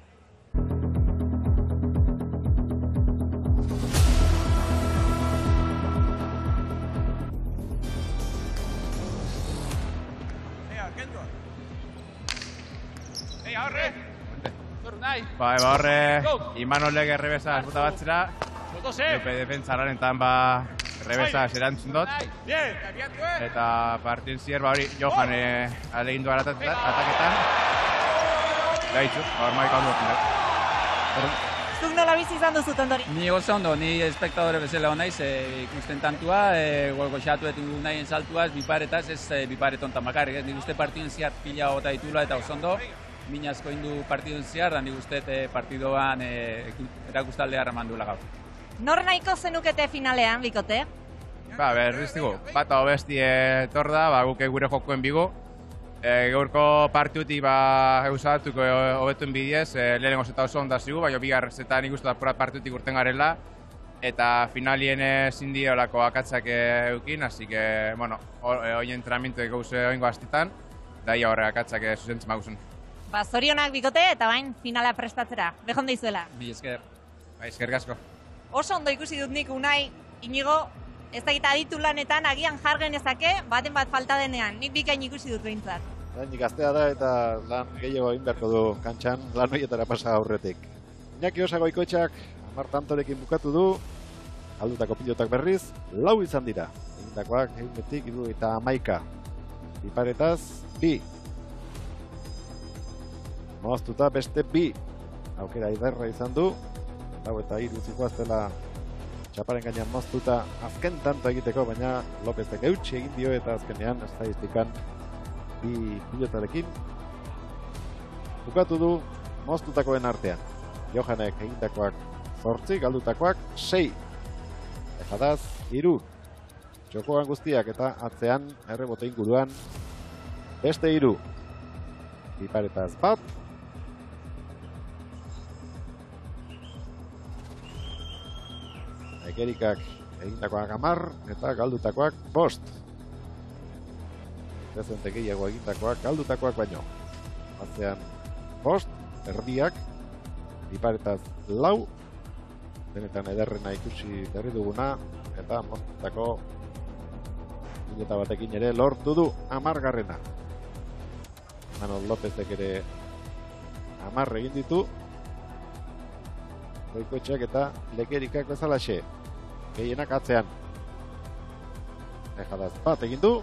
Horre! Zor nahi! Bai, ba horre, Imanolek errebesa esbota batzera, Jope defentzaren tan ba errebesa erantzun dut. Eta partien zier, ba hori, Johan alegin du ataketan. Gaitzu, ba hor maik hau dut. Zuk nola bizi izan duzu, Tondori? Ni oso ondo, ni espektadore bezala honaiz, ikusten tantua, golko xatu etu nahien saltuaz, biparetaz, ez bipareton tamakarrik, nik uste partien ziar pila gota ditula eta oso ondo. Minazko indu partidun ziar, da nik uste partidoan erakustaldea ramandula gaur. Nor nahiko zenukete finalean, bikote? Ba, berriztigu, bata hobesti etor da, ba, guke gure jokoen bigu. E, gaurko partidutik ba, eusatuko hobetuen bidez, e, lehenengo zeta oso onda zigu, baina bigar zeta nik uste da partidutik urten garela. Eta finalien ezin di olako akatzak eukin, así que, bueno, hori entrenamiento egauze oingo astitan, da ia horre akatzak zuzentzen maguzun. Ba, zorionak bikote eta bain finala prestatzera. Behon deizuela. Mi esker. Ba, esker gasko. Oso ondo ikusi dut nik, Unai, Inigo, ez da gita aditu lanetan agian jargen ezake, baten bat falta denean. Nik bikain ikusi dut behintzat. Nik gaztea da eta lan gehiago egin beharko du kantxan, lan horietara pasa aurretik. Iñaki Osagoikoetxak, hamar tantorekin bukatu du, aldutako pilotak berriz, lau izan dira. Egindakoak, egin betik, iru eta hamaika. Iparetaz, bi. Moztuta beste bi. Aukera idarra izan du. Lau eta hiru zikoaztela txaparen gainean moztuta azken tanto egiteko, baina Lopezek eutxi egin dio eta azkenean estadistikan bi pilotarekin bukatu du moztutakoen artean. Johanek egindakoak zortzi, galdutakoak sei. Ejadaz, hiru. Txokoan guztiak eta atzean errebote inguruan beste hiru. Iparetaz bat. Egerikak egindakoak hamar eta galdutakoak bost. Dezente gehiago egindakoak galdutakoak baino. Atzean bost, erdiak, Iparetaz lau, benetan ederrena ikusi berri duguna, eta moztako pilota batekin ere lortu du amargarrena. Manol Lopezek ere amar egin ditu. Goikoetxeak eta Lekerikak bezalaxe. Gehienak atzean. Ejadaz bat egin du.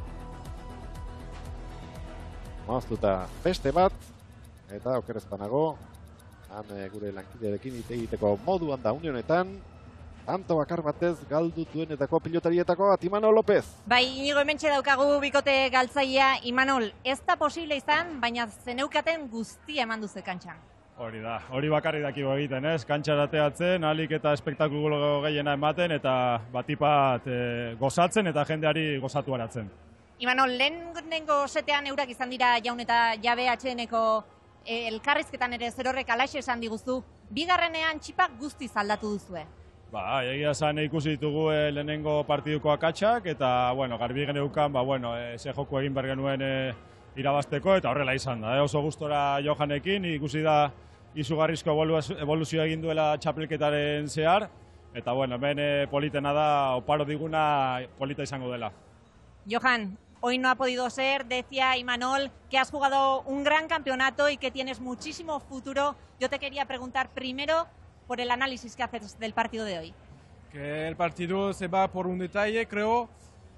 Moztuta beste bat. Eta okerezpanago. Han gure lankidearekin ite egiteko moduan da unionetan. Tanto bakar batez galdu duenetako pilotarietako bat, Imanol Lopez. Bai, inigo hementxe daukagu bikote galtzaia. Imanol, ez da posible izan, baina zeneukaten guztia eman duzu kantxan. Hori da, hori bakarrik dakigu egiten, ez? Kantxarateatzen, alik eta espektakulo gehiena ematen, eta batipat e, gozatzen eta jendeari gozatu aratzen. Imanol, lehenengo setean eurak izan dira jaun eta jabe atxeneko e, elkarrizketan ere zer horrek alaxe esan diguzu, bigarrenean txipak guztiz aldatu duzue. Ba, egia esan ikusi ditugu e, lehenengo partiduko akatsak, eta, bueno, garbi geneukan, ba, bueno, e, ze joku egin behar genuen e, irabazteko, eta horrela izan da. E, oso gustora Johanekin, ikusi da izugarrizko evoluzioa egin duela txapelketaren zehar, eta, bueno, hemen e, politena da, oparo diguna polita izango dela. Johan, hoy no ha podido ser, decía Imanol, que has jugado un gran campeonato y que tienes muchísimo futuro. Yo te quería preguntar primero por el análisis que haces del partido de hoy. Que el partido se va por un detalle, creo,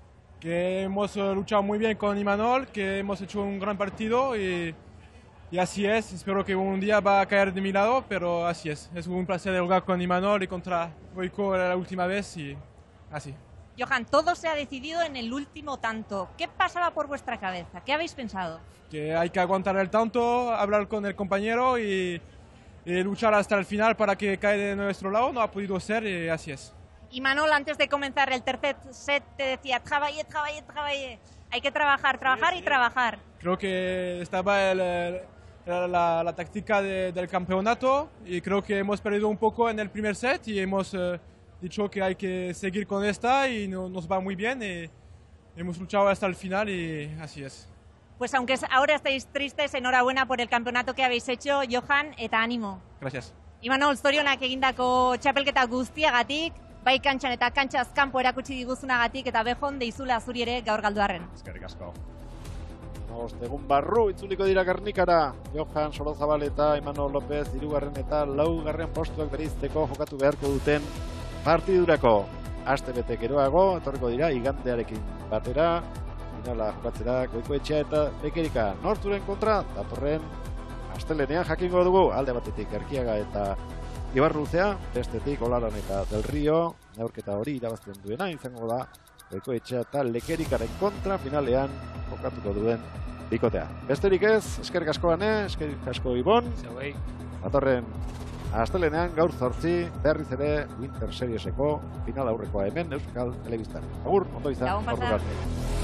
que hemos luchado muy bien con Imanol, que hemos hecho un gran partido y, y así es. Espero que un día va a caer de mi lado, pero así es. Es un placer de jugar con Imanol y contra Goico la última vez y así. Johan, todo se ha decidido en el último tanto. ¿Qué pasaba por vuestra cabeza? ¿Qué habéis pensado? Que hay que aguantar el tanto, hablar con el compañero y, y luchar hasta el final para que caiga de nuestro lado. No ha podido ser y así es. Imanol, antes de comenzar el tercer set, te decía, travailler, travailler, travailler. Hay que trabajar, trabajar y trabajar. Creo que estaba el, el, la, la táctica de, del campeonato y creo que hemos perdido un poco en el primer set y hemos eh, dicho que hay que seguir con esta y no, nos va muy bien y hemos luchado hasta el final y así es. Pues aunque ahora estáis tristes, enhorabuena por el campeonato que habéis hecho, Johan, eta ánimo. Gracias. Imanol, zorionak egindako txapelketa guztiagatik, bai kantxan eta kantxaz kanpo erakutsi diguzunagatik eta behon deizula zuri ere gaur galduarren. Eskerrik asko. Ostegun barru itzuliko dira Gernikara. Johan Sorozabal eta Imanol Lopez hirugarren eta laugarren postuak bereizteko jokatu beharko duten partidurako. Aste bete geroago etorriko dira igandearekin batera. Finala jokatzera Goikoetxea eta Lekerika Norturen kontra datorren astelenean jakingo dugu. Alde batetik Erkiaga eta Ibarruzea, bestetik Olaran eta Del Rio, neurketa hori irabazten duena izango da Goikoetxea eta Lekerikaren kontra finalean jokatuko duen bikotea. Besterik ez, eskerrik asko Ane, eskerrik asko Ibon. Datorren astelenean gaur zortzi berriz ere Winter Serieseko final aurrekoa hemen Euskal Telebistan. Agur, ondo izan, ordu arte.